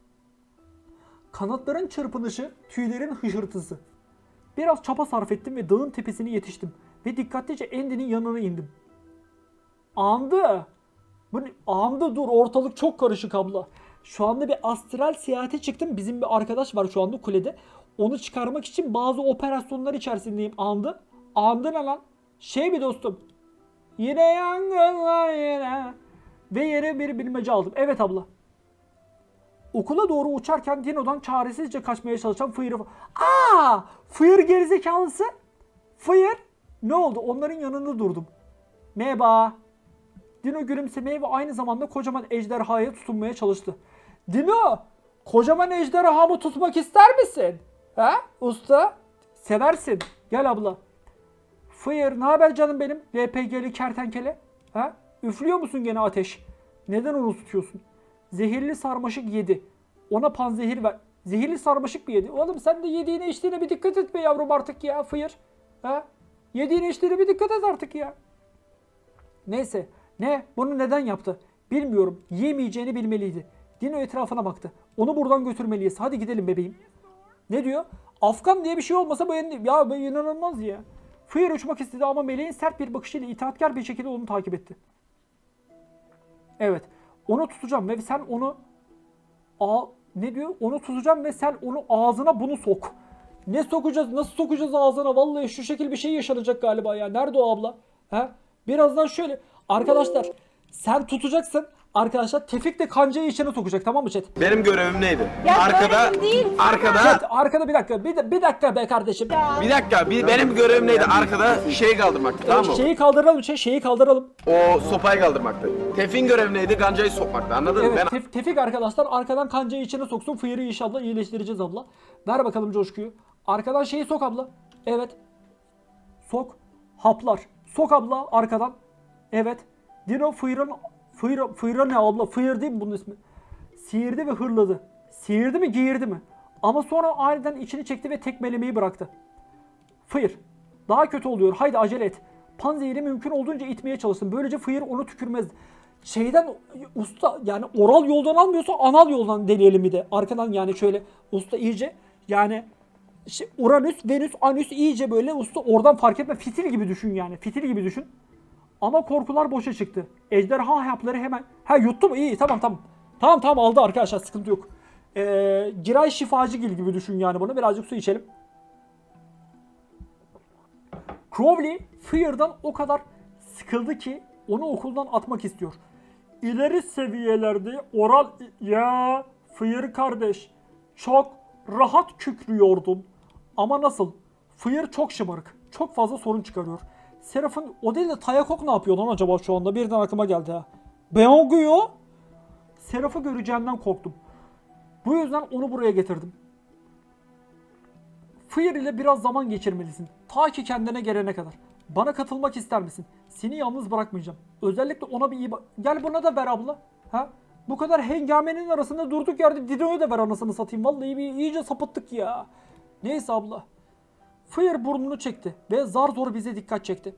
Speaker 1: Kanatların çırpınışı, tüylerin hışırtısı. Biraz çaba sarf ettim ve dağın tepesine yetiştim. Ve dikkatlice Andy'nin yanına indim. Andı! Bu ne? Andı dur, ortalık çok karışık abla. Şu anda bir astral seyahate çıktım. Bizim bir arkadaş var şu anda kulede. Onu çıkarmak için bazı operasyonlar içerisindeyim. Andı. Andı ne lan? Şey mi dostum? Yine yangınlar yine. Ve yere bir bilmece aldım. Evet abla. Okula doğru uçarken Dino'dan çaresizce kaçmaya çalışan Fıyır'ı... Aaa! Fıyır gerizekalısı. Fıyır. Ne oldu? Onların yanında durdum. Merhaba. Dino gülümsemeye ve aynı zamanda kocaman ejderhaya tutunmaya çalıştı. Dino! Kocaman ejderhamı tutmak ister misin? He? Usta? Seversin. Gel abla. Fıyır, ne haber canım benim? L P G'li kertenkele. He? Üflüyor musun gene ateş? Neden onu tutuyorsun? Zehirli sarmaşık yedi. Ona panzehir ver. Zehirli sarmaşık mı yedi? Oğlum sen de yediğine içtiğine bir dikkat et be yavrum artık ya Fıyır. Ha? Yediğine içtiğine bir dikkat et artık ya. Neyse. Ne? Bunu neden yaptı? Bilmiyorum. Yiyemeyeceğini bilmeliydi. Dino etrafına baktı. Onu buradan götürmeliyiz. Hadi gidelim bebeğim. Ne diyor? Afgan diye bir şey olmasa bu en... Ya bu inanılmaz ya. Fıyır uçmak istedi ama meleğin sert bir bakışıyla itaatkar bir şekilde onu takip etti. Evet. Onu tutacağım ve sen onu... Aa, ne diyor? Onu tutacağım ve sen onu ağzına bunu sok. Ne sokacağız? Nasıl sokacağız ağzına? Vallahi şu şekil bir şey yaşanacak galiba ya. Nerede o abla? He? Birazdan şöyle... Arkadaşlar sen tutacaksın. Arkadaşlar Tefik de kancayı içine sokacak, tamam mı chat?
Speaker 10: Benim görevim neydi?
Speaker 8: Ya
Speaker 10: arkada
Speaker 8: görevim değil.
Speaker 10: arkada
Speaker 1: Chat, arkada bir dakika. Bir, bir dakika be kardeşim.
Speaker 10: bir dakika. Bir, benim görevim neydi? Arkada şey kaldırmaktı, tamam mı?
Speaker 1: Şeyi kaldıralım, şey, şeyi kaldıralım.
Speaker 10: O sopayı kaldırmaktı. Tefin görevi neydi? Gancayı sokmaktı. Anladın mı?
Speaker 1: Evet,
Speaker 10: Ben
Speaker 1: tef- Tefik arkadaşlar arkadan kancayı içine soksun. Fıyırı inşallah iyileştireceğiz abla. Ver bakalım coşkuyu. Arkadan şeyi sok abla. Evet. Sok. Haplar. Sok abla arkadan. Evet. Dino Fıyır'ın... Fıyır, Fıyır'a ne abla? Fıyır değil mi bunun ismi? Sihirdi ve hırladı. Sihirdi mi, giyirdi mi? Ama sonra aniden içini çekti ve tekmelemeyi bıraktı. Fıyır. Daha kötü oluyor. Haydi acele et. Panzehiri mümkün olduğunca itmeye çalışsın. Böylece Fıyır onu tükürmezdi. Şeyden usta yani oral yoldan almıyorsa anal yoldan deneyelim bir de. Arkadan yani şöyle usta iyice yani şey, Uranüs, Venüs, Anüs iyice böyle usta oradan fark etme. Fitil gibi düşün yani. Fitil gibi düşün. Ama korkular boşa çıktı. Ejderha hapları hemen... Ha yuttu mu? İyi tamam tamam. Tamam tamam aldı arkadaşlar, sıkıntı yok. Ee, Giray Şifacıgil gibi düşün yani bunu. Birazcık su içelim. Crowley Fıyır'dan o kadar sıkıldı ki onu okuldan atmak istiyor. İleri seviyelerde oral... Ya Fıyır kardeş çok rahat kükrüyordun. Ama nasıl? Fıyır çok şımarık. Çok fazla sorun çıkarıyor. Seraf'ın o değil de Tayakok ne yapıyor lan acaba şu anda? Birden aklıma geldi ha. Beongu'yu Seraf'ı göreceğimden korktum. Bu yüzden onu buraya getirdim. Fıyır ile biraz zaman geçirmelisin. Ta ki kendine gelene kadar. Bana katılmak ister misin? Seni yalnız bırakmayacağım. Özellikle ona bir iyi bak. Gel buna da ver abla. Ha? Bu kadar hengamenin arasında durduk yerde Dino'yu da ver anasını satayım. Vallahi bir iyice sapıttık ya. Neyse abla. Fıyır burnunu çekti ve zar zor bize dikkat çekti.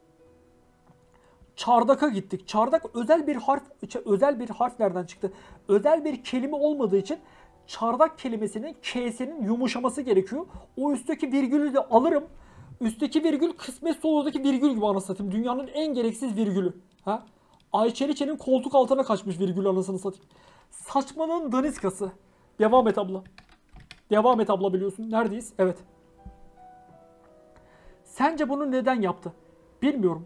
Speaker 1: Çardak'a gittik. Çardak özel bir harf, özel bir harf nereden çıktı? Özel bir kelime olmadığı için çardak kelimesinin K'sinin yumuşaması gerekiyor. O üstteki virgülü de alırım. Üstteki virgül kısmet soludaki virgül gibi anasını satayım. Dünyanın en gereksiz virgülü. Ha? Ayçeliçe'nin koltuk altına kaçmış virgül anasını satayım. Saçmanın daniskası. Devam et abla. Devam et abla biliyorsun. Neredeyiz? Evet. Sence bunu neden yaptı? Bilmiyorum.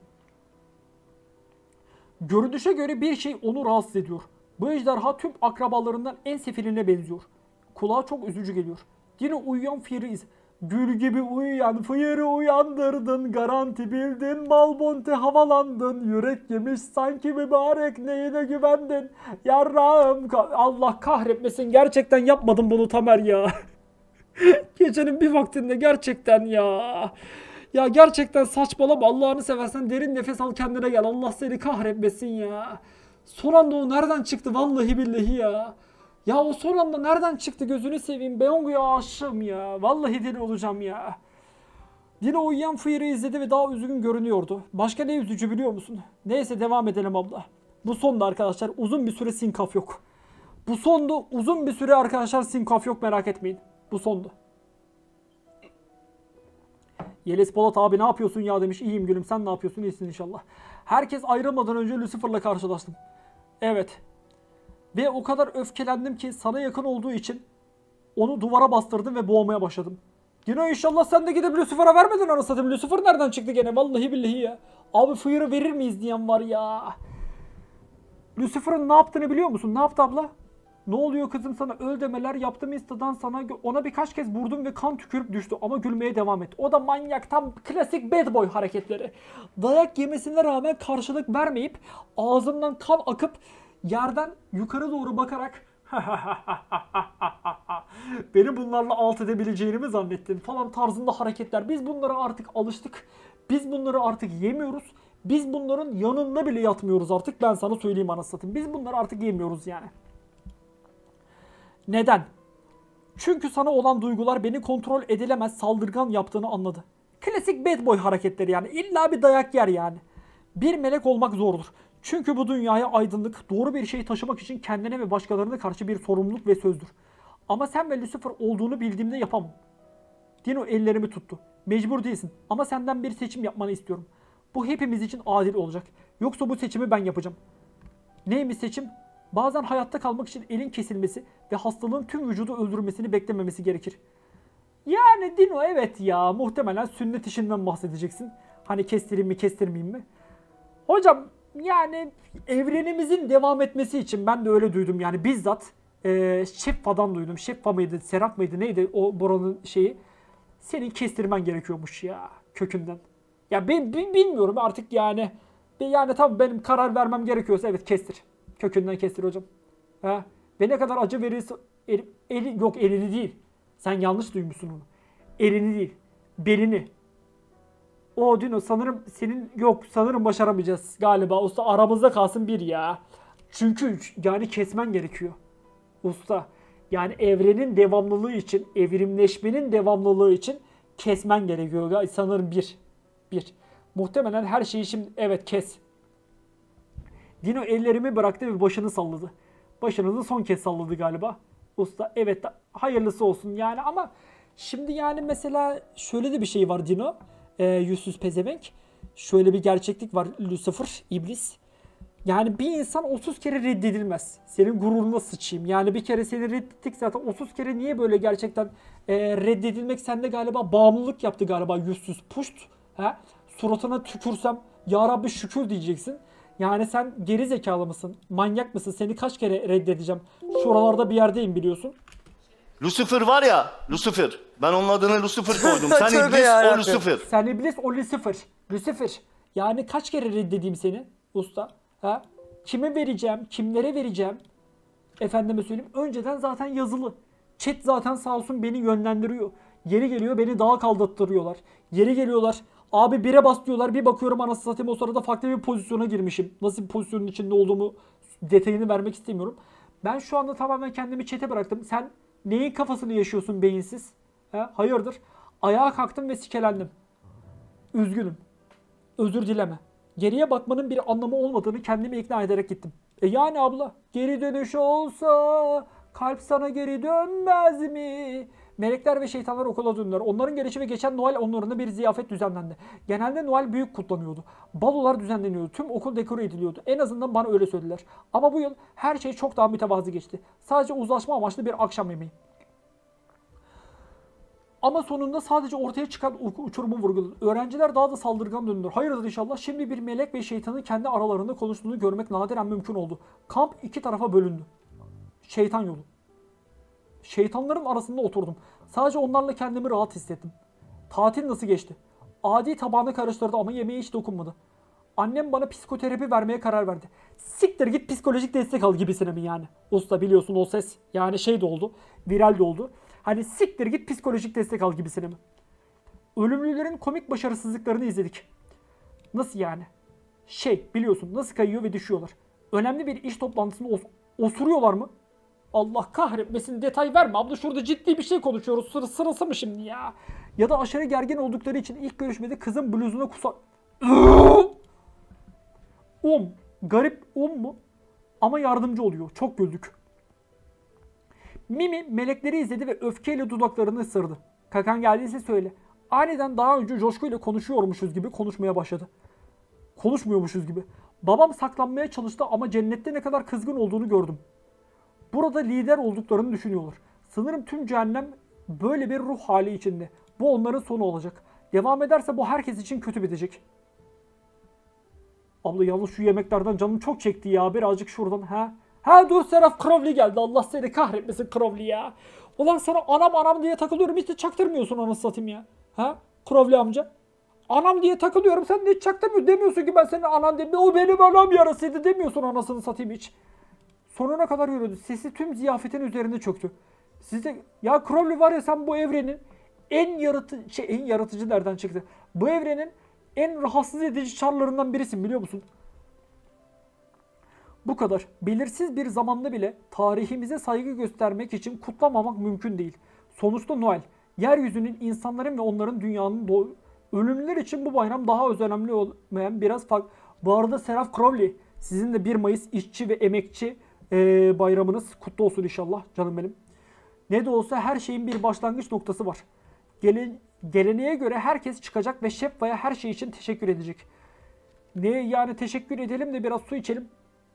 Speaker 1: Görünüşe göre bir şey onu rahatsız ediyor. Bu ejderha tüm akrabalarından en sefiline benziyor. Kulağa çok üzücü geliyor. Yine uyuyan Fiyer'i iz. Gül gibi uyuyan Fiyer'i uyandırdın. Garanti bildin, Balbonte havalandın. Yürek yemiş sanki mübarek, neyine güvendin. Yarrağım. Allah kahretmesin, gerçekten yapmadım bunu Tamer ya. Gecenin bir vaktinde gerçekten ya. Ya gerçekten saçmalama, Allah'ını seversen derin nefes al, kendine gel. Allah seni kahretmesin ya. Son anda o nereden çıktı vallahi billahi ya. Ya o son anda nereden çıktı gözünü seveyim. Beongu'ya aşığım ya. Vallahi deli olacağım ya. Dino uyuyan Fıyır'ı izledi ve daha üzgün görünüyordu. Başka ne üzücü biliyor musun? Neyse devam edelim abla. Bu sonda arkadaşlar uzun bir süre sinkaf yok. Bu sonda uzun bir süre arkadaşlar sinkaf yok, merak etmeyin. Bu sondu. Yeliz Polat abi ne yapıyorsun ya demiş. İyiyim gülüm, sen ne yapıyorsun? İyisin inşallah. Herkes ayrılmadan önce Lucifer'la karşılaştım. Evet. Ve o kadar öfkelendim ki sana yakın olduğu için onu duvara bastırdım ve boğmaya başladım. Dino inşallah sen de gidip Lucifer'a vermedin anasını satayım. Lucifer nereden çıktı gene? Vallahi billahi ya. Abi Fıyır'ı verir miyiz diyen var ya. Lucifer'ın ne yaptığını biliyor musun? Ne yaptı abla? Ne oluyor kızım sana, öl demeler yaptım instadan sana, ona birkaç kez vurdum ve kan tükürüp düştü ama gülmeye devam etti. O da manyak, tam klasik bad boy hareketleri. Dayak yemesine rağmen karşılık vermeyip ağzından kan akıp yerden yukarı doğru bakarak beni bunlarla alt edebileceğini mi zannettin falan tarzında hareketler. Biz bunlara artık alıştık. Biz bunları artık yemiyoruz. Biz bunların yanında bile yatmıyoruz artık, ben sana söyleyeyim anasını satayım. Biz bunları artık yemiyoruz yani. Neden? Çünkü sana olan duygular beni kontrol edilemez saldırgan yaptığını anladı. Klasik bad boy hareketleri yani. İlla bir dayak yer yani. Bir melek olmak zordur. Çünkü bu dünyaya aydınlık, doğru bir şey taşımak için kendine ve başkalarına karşı bir sorumluluk ve sözdür. Ama sen ve Lucifer olduğunu bildiğimde yapamam. Dino ellerimi tuttu. Mecbur değilsin ama senden bir seçim yapmanı istiyorum. Bu hepimiz için adil olacak. Yoksa bu seçimi ben yapacağım. Neymiş seçim? Bazen hayatta kalmak için elin kesilmesi ve hastalığın tüm vücudu öldürmesini beklememesi gerekir. Yani Dino evet ya, muhtemelen sünnet işinden bahsedeceksin. Hani kestireyim mi kestirmeyeyim mi? Hocam yani evrenimizin devam etmesi için ben de öyle duydum yani bizzat e, Şeffa'dan duydum. Şeffa mıydı, Serap mıydı neydi o Bora'nın şeyi. Senin kestirmen gerekiyormuş ya kökünden. Ya ben, ben bilmiyorum artık yani. Yani tabii benim karar vermem gerekiyorsa evet kestir. Kökünden kestir hocam. Ha? Ve ne kadar acı verirse eli, eli, yok elini değil. Sen yanlış duymuşsun onu. Elini değil. Belini. O Dino sanırım senin yok sanırım başaramayacağız galiba. Usta aramızda kalsın bir ya. Çünkü yani kesmen gerekiyor. Usta. Yani evrenin devamlılığı için, evrimleşmenin devamlılığı için kesmen gerekiyor. Sanırım bir. Bir. Muhtemelen her şeyi şimdi evet kes. Dino ellerimi bıraktı ve başını salladı. Başınızı son kez salladı galiba. Usta evet hayırlısı olsun yani ama şimdi yani mesela şöyle de bir şey var Dino. E, yüzsüz pezevenk. Şöyle bir gerçeklik var Lucifer, iblis. Yani bir insan otuz kere reddedilmez. Senin gururuna sıçayım. Yani bir kere seni reddettik zaten otuz kere niye böyle gerçekten e, reddedilmek sende galiba bağımlılık yaptı galiba yüzsüz puşt. He? Suratına tükürsem ya Rabbi şükür diyeceksin. Yani sen geri zekalı mısın? Manyak mısın? Seni kaç kere reddedeceğim? Şuralarda bir yerdeyim biliyorsun.
Speaker 6: Lucifer var ya, Lucifer. Ben onun adını Lucifer koydum. Sen
Speaker 11: Tövbe
Speaker 6: iblis,
Speaker 11: yarabbim.
Speaker 6: o Lucifer.
Speaker 1: Sen iblis, o Lucifer. Lucifer. Yani kaç kere reddedeyim seni usta? Ha? Kime vereceğim, kimlere vereceğim? Efendime söyleyeyim. Önceden zaten yazılı. Chat zaten sağ olsun beni yönlendiriyor. Yeri geliyor beni dağa kaldırttırıyorlar. Yeri geliyorlar. Abi bire bas diyorlar. Bir bakıyorum anasını satayım o sırada farklı bir pozisyona girmişim. Nasıl bir pozisyonun içinde olduğumu detayını vermek istemiyorum. Ben şu anda tamamen kendimi chat'e bıraktım. Sen neyin kafasını yaşıyorsun beyinsiz? He? Hayırdır? Ayağa kalktım ve sikelendim. Üzgünüm. Özür dileme. Geriye bakmanın bir anlamı olmadığını kendimi ikna ederek gittim. E yani abla, geri dönüş olsa kalp sana geri dönmez mi? Melekler ve şeytanlar okula döndüler. Onların gelişi ve geçen Noel onlarında bir ziyafet düzenlendi. Genelde Noel büyük kutlanıyordu. Balolar düzenleniyordu. Tüm okul dekore ediliyordu. En azından bana öyle söylediler. Ama bu yıl her şey çok daha mütevazı geçti. Sadece uzlaşma amaçlı bir akşam yemeği. Ama sonunda sadece ortaya çıkan uçurumu vurguladı. Öğrenciler daha da saldırgan döndüler. Hayırdır inşallah. Şimdi bir melek ve şeytanın kendi aralarında konuştuğunu görmek nadiren mümkün oldu. Kamp iki tarafa bölündü. Şeytan yolu. Şeytanların arasında oturdum. Sadece onlarla kendimi rahat hissettim. Tatil nasıl geçti? Adi tabağını karıştırdı ama yemeğe hiç dokunmadı. Annem bana psikoterapi vermeye karar verdi. Siktir git psikolojik destek al gibisine mi yani? Usta biliyorsun o ses. Yani şey de oldu. Viral de oldu. Hani siktir git psikolojik destek al gibisine mi? Ölümlülerin komik başarısızlıklarını izledik. Nasıl yani? Şey biliyorsun nasıl kayıyor ve düşüyorlar. Önemli bir iş toplantısında os osuruyorlar mı? Allah kahretmesin detay verme abla şurada ciddi bir şey konuşuyoruz. Sıra, sırası mı şimdi ya? Ya da aşırı gergin oldukları için ilk görüşmede kızın bluzuna kusar. Um. Garip um mu? Ama yardımcı oluyor. Çok güldük. Mimi melekleri izledi ve öfkeyle dudaklarını ısırdı. Kakan geldiyse söyle. Aniden daha önce coşkuyla konuşuyormuşuz gibi konuşmaya başladı. Konuşmuyormuşuz gibi. Babam saklanmaya çalıştı ama cennette ne kadar kızgın olduğunu gördüm. Burada lider olduklarını düşünüyorlar. Sanırım tüm cehennem böyle bir ruh hali içinde. Bu onların sonu olacak. Devam ederse bu herkes için kötü bitecek. Abla yalnız şu yemeklerden canım çok çekti ya. Birazcık şuradan ha. Ha dur Seraf Crowley geldi. Allah seni kahretmesin Crowley ya. Ulan sana anam anam diye takılıyorum. Hiç de çaktırmıyorsun anasını satayım ya. Ha Crowley amca. Anam diye takılıyorum. Sen de hiç çaktırmıyorsun. Demiyorsun ki ben senin anan demiyorum. O benim anam yarasıydı demiyorsun anasını satayım hiç. Sonuna kadar yürüdü. Sesi tüm ziyafetin üzerine çöktü. Size ya Crowley var ya sen bu evrenin en yaratıcı şey en yaratıcı nereden çıktı? Bu evrenin en rahatsız edici çarlarından birisin biliyor musun? Bu kadar. Belirsiz bir zamanda bile tarihimize saygı göstermek için kutlamamak mümkün değil. Sonuçta Noel. Yeryüzünün, insanların ve onların dünyanın doğ ölümlüler için bu bayram daha öz önemli olmayan biraz farklı. Bu arada Seraf Crowley sizin de bir Mayıs işçi ve emekçi ee, bayramınız kutlu olsun inşallah canım benim. Ne de olsa her şeyin bir başlangıç noktası var. Gele geleneğe göre herkes çıkacak ve Şeffa'ya her şey için teşekkür edecek. Ne yani teşekkür edelim de biraz su içelim.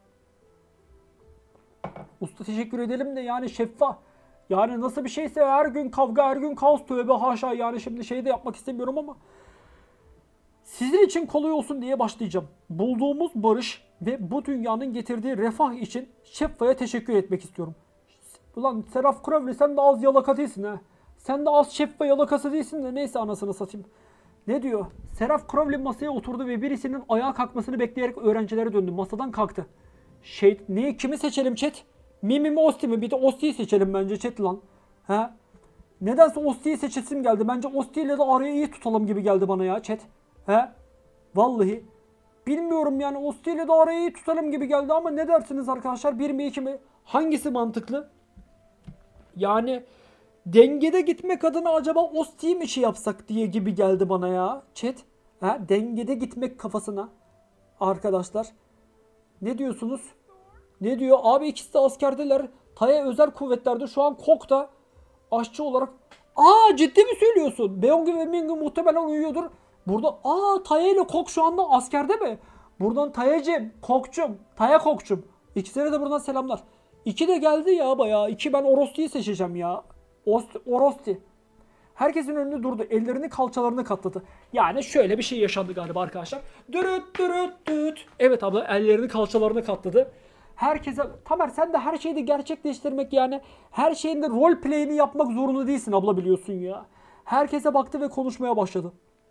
Speaker 1: Usta teşekkür edelim de yani Şeffa. Yani nasıl bir şeyse her gün kavga her gün kaos tövbe haşa yani şimdi şey de yapmak istemiyorum ama. Sizin için kolay olsun diye başlayacağım. Bulduğumuz barış ve bu dünyanın getirdiği refah için Şeffa'ya teşekkür etmek istiyorum. Ulan Seraf Crowley sen de az yalaka değilsin ha. Sen de az Şeffa yalakası değilsin de neyse anasını satayım. Ne diyor? Seraf Crowley masaya oturdu ve birisinin ayağa kalkmasını bekleyerek öğrencilere döndü. Masadan kalktı. Şey, neyi kimi seçelim chat? Mimi mi Osti mi? Bir de Osti'yi seçelim bence chat lan. He? Nedense Osti'yi seçesim geldi. Bence Osti ile de arayı iyi tutalım gibi geldi bana ya chat. He? Vallahi. Bilmiyorum yani Osti ile de arayı iyi tutalım gibi geldi ama ne dersiniz arkadaşlar? Bir mi iki mi? Hangisi mantıklı? Yani dengede gitmek adına acaba Osti'yi mi şey yapsak diye gibi geldi bana ya chat. He? Dengede gitmek kafasına. Arkadaşlar. Ne diyorsunuz? Ne diyor? Abi ikisi de askerdeler. Taya özel kuvvetlerde şu an Kok'ta aşçı olarak. Aa ciddi mi söylüyorsun? Beyoncé ve Mingi muhtemelen uyuyordur. Burada aa Taya ile Kok şu anda askerde mi? Buradan Tayacım, Kok'cum, Taya Kok'cum. İkisine de buradan selamlar. İki de geldi ya bayağı. İki ben Orosti'yi seçeceğim ya. Ost Orosti. Herkesin önünde durdu. Ellerini kalçalarını katladı. Yani şöyle bir şey yaşandı galiba arkadaşlar. Dürüt dürüt düt. Evet abla ellerini kalçalarını katladı. Herkese Tamer sen de her şeyi de gerçekleştirmek yani her şeyin de rol play'ini yapmak zorunda değilsin abla biliyorsun ya. Herkese baktı ve konuşmaya başladı.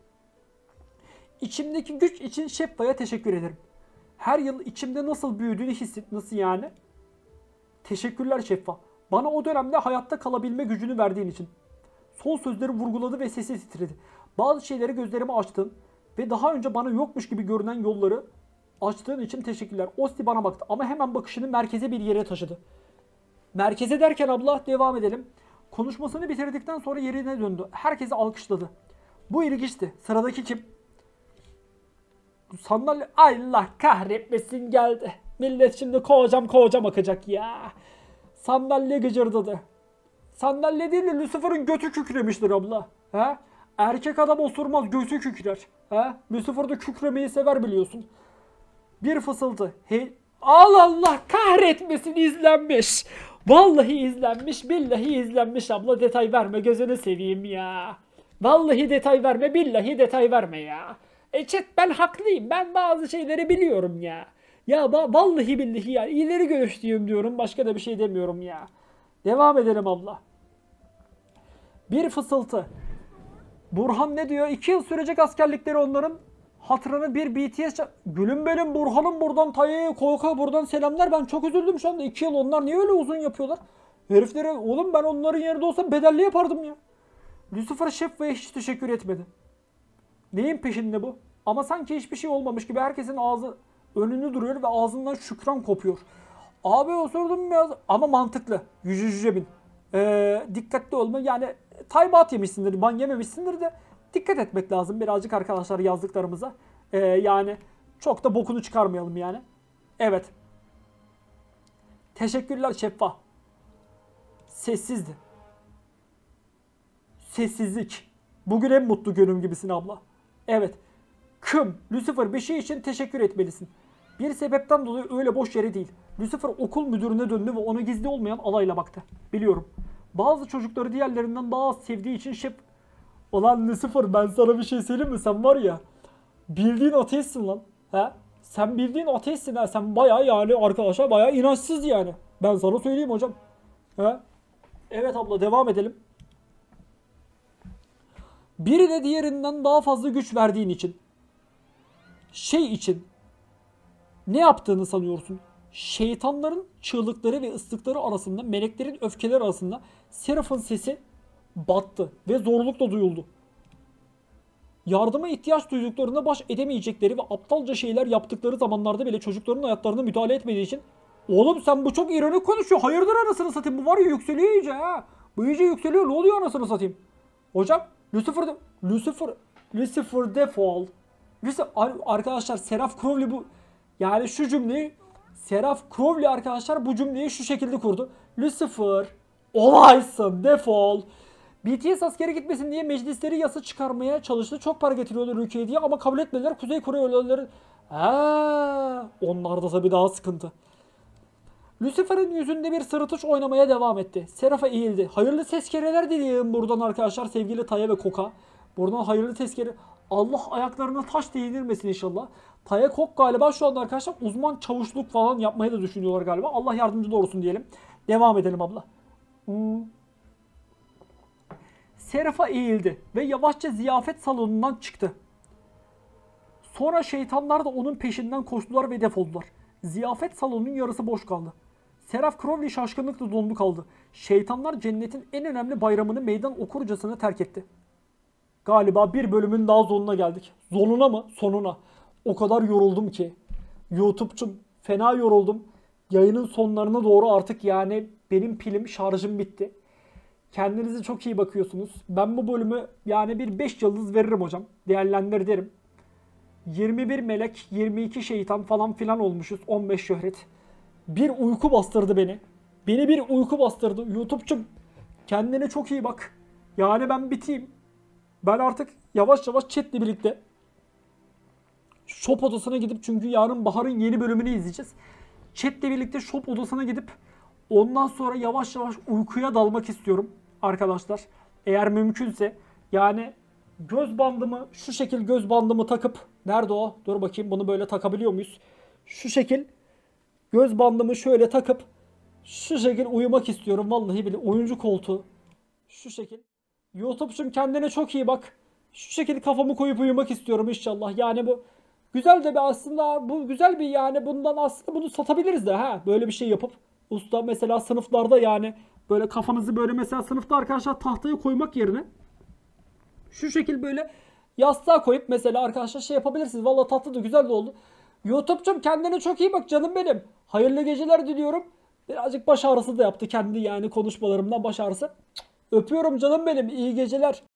Speaker 1: İçimdeki güç için Şeffa'ya teşekkür ederim. Her yıl içimde nasıl büyüdüğünü hisset nasıl yani? Teşekkürler Şeffa. Bana o dönemde hayatta kalabilme gücünü verdiğin için. Son sözleri vurguladı ve sesi titredi. Bazı şeyleri gözlerimi açtın ve daha önce bana yokmuş gibi görünen yolları açtığın için teşekkürler. Osti bana baktı ama hemen bakışını merkeze bir yere taşıdı. Merkeze derken abla devam edelim. Konuşmasını bitirdikten sonra yerine döndü. Herkesi alkışladı. Bu ilginçti. Sıradaki kim? Sandalye... Allah kahretmesin geldi. Millet şimdi kovacam kovacam akacak ya. Sandalye gıcırdadı. Sandalye değil de Lucifer'ın götü kükremiştir abla. He? Erkek adam osurmaz götü kükrer. He? Lucifer da kükremeyi sever biliyorsun. Bir fısıltı. Hey, Allah Allah kahretmesin izlenmiş. Vallahi izlenmiş, billahi izlenmiş abla. Detay verme gözünü seveyim ya. Vallahi detay verme, billahi detay verme ya. E chat ben haklıyım. Ben bazı şeyleri biliyorum ya. Ya ba- vallahi billahi ya. İleri görüşlüyüm diyorum. Başka da bir şey demiyorum ya. Devam edelim abla. Bir fısıltı. Burhan ne diyor? İki yıl sürecek askerlikleri onların. Hatırını bir B T S... Gülüm benim Burhan'ım buradan Tayyip'e Koyka buradan selamlar. Ben çok üzüldüm şu anda. iki yıl onlar niye öyle uzun yapıyorlar? Heriflere oğlum ben onların yerinde olsam bedelli yapardım ya. Lucifer Şeffa'ya hiç teşekkür etmedi. Neyin peşinde bu? Ama sanki hiçbir şey olmamış gibi herkesin ağzı önünü duruyor ve ağzından şükran kopuyor. Abi osurdum biraz ama mantıklı. Yüce yüce bin. Ee, dikkatli olma yani taybat yemişsindir, ban yememişsindir de dikkat etmek lazım birazcık arkadaşlar yazdıklarımıza. Ee, yani çok da bokunu çıkarmayalım yani. Evet. Teşekkürler Şeffa. Sessizdi. Sessizlik. Bugün en mutlu günüm gibisin abla. Evet. Kım, Lucifer bir şey için teşekkür etmelisin. Bir sebepten dolayı öyle boş yere değil. Lucifer okul müdürüne döndü ve ona gizli olmayan alayla baktı. Biliyorum. Bazı çocukları diğerlerinden daha az sevdiği için şef... Ulan Lucifer ben sana bir şey söyleyeyim mi? Sen var ya bildiğin ateistsin lan. He? Sen bildiğin ateistsin ha. Sen bayağı yani arkadaşlar bayağı inançsız yani. Ben sana söyleyeyim hocam. He? Evet abla devam edelim. Biri de diğerinden daha fazla güç verdiğin için. Şey için. Ne yaptığını sanıyorsun? Şeytanların çığlıkları ve ıslıkları arasında, meleklerin öfkeleri arasında Seraph'ın sesi battı ve zorlukla duyuldu. Yardıma ihtiyaç duyduklarında baş edemeyecekleri ve aptalca şeyler yaptıkları zamanlarda bile çocukların hayatlarına müdahale etmediği için oğlum sen bu çok ironik konuşuyor. Hayırdır anasını satayım. Bu var ya yükseliyor iyice ha. Bu iyice yükseliyor. Ne oluyor anasını satayım? Hocam Lucifer de, Lucifer Lucifer defol. Lucifer, arkadaşlar Seraph Crowley bu yani şu cümleyi Seraph Crowley arkadaşlar bu cümleyi şu şekilde kurdu. Lucifer olaysın defol. B T S askere gitmesin diye meclisleri yasa çıkarmaya çalıştı. Çok para getiriyorlar ülkeye diye ama kabul etmediler. Kuzey Kore öyleleri. Ha, onlar da tabii daha sıkıntı. Lucifer'ın yüzünde bir sırıtış oynamaya devam etti. Seraph'a eğildi. Hayırlı tezkereler dileyim buradan arkadaşlar sevgili Taya ve Koka. Buradan hayırlı tezkere. Allah ayaklarına taş değdirmesin inşallah. Taya Kok galiba şu anda arkadaşlar uzman çavuşluk falan yapmayı da düşünüyorlar galiba. Allah yardımcı olsun diyelim. Devam edelim abla. Hmm. Seraph'a eğildi ve yavaşça ziyafet salonundan çıktı. Sonra şeytanlar da onun peşinden koştular ve defoldular. Ziyafet salonunun yarısı boş kaldı. Seraph Crowley şaşkınlıkla dondu kaldı. Şeytanlar cennetin en önemli bayramını meydan okurcasına terk etti. Galiba bir bölümün daha sonuna geldik. Zonuna mı? Sonuna. O kadar yoruldum ki. YouTube'cum fena yoruldum. Yayının sonlarına doğru artık yani benim pilim şarjım bitti. Kendinize çok iyi bakıyorsunuz. Ben bu bölümü yani bir beş yıldız veririm hocam. Değerlendir derim. yirmi bir melek, yirmi iki şeytan falan filan olmuşuz. on beş şöhret. Bir uyku bastırdı beni. Beni bir uyku bastırdı. YouTube'cum kendine çok iyi bak. Yani ben biteyim. Ben artık yavaş yavaş chatle birlikte shop odasına gidip çünkü yarın Bahar'ın yeni bölümünü izleyeceğiz. Chatle birlikte shop odasına gidip ondan sonra yavaş yavaş uykuya dalmak istiyorum arkadaşlar. Eğer mümkünse yani göz bandımı şu şekil göz bandımı takıp nerede o? Dur bakayım bunu böyle takabiliyor muyuz? Şu şekil göz bandımı şöyle takıp şu şekil uyumak istiyorum. Vallahi bile oyuncu koltuğu. Şu şekil. YouTube'cum kendine çok iyi bak. Şu şekilde kafamı koyup uyumak istiyorum inşallah. Yani bu güzel de bir aslında, bu güzel bir, yani bundan aslında bunu satabiliriz de ha. Böyle bir şey yapıp usta mesela sınıflarda, yani böyle kafanızı böyle mesela sınıfta arkadaşlar tahtaya koymak yerine şu şekil böyle yastığa koyup mesela arkadaşlar şey yapabilirsiniz. Vallahi tatlı da güzel de oldu. YouTube'cum kendine çok iyi bak canım benim. Hayırlı geceler diliyorum. Birazcık baş ağrısı da yaptı kendi, yani konuşmalarımdan baş ağrısı. Öpüyorum canım benim. İyi geceler.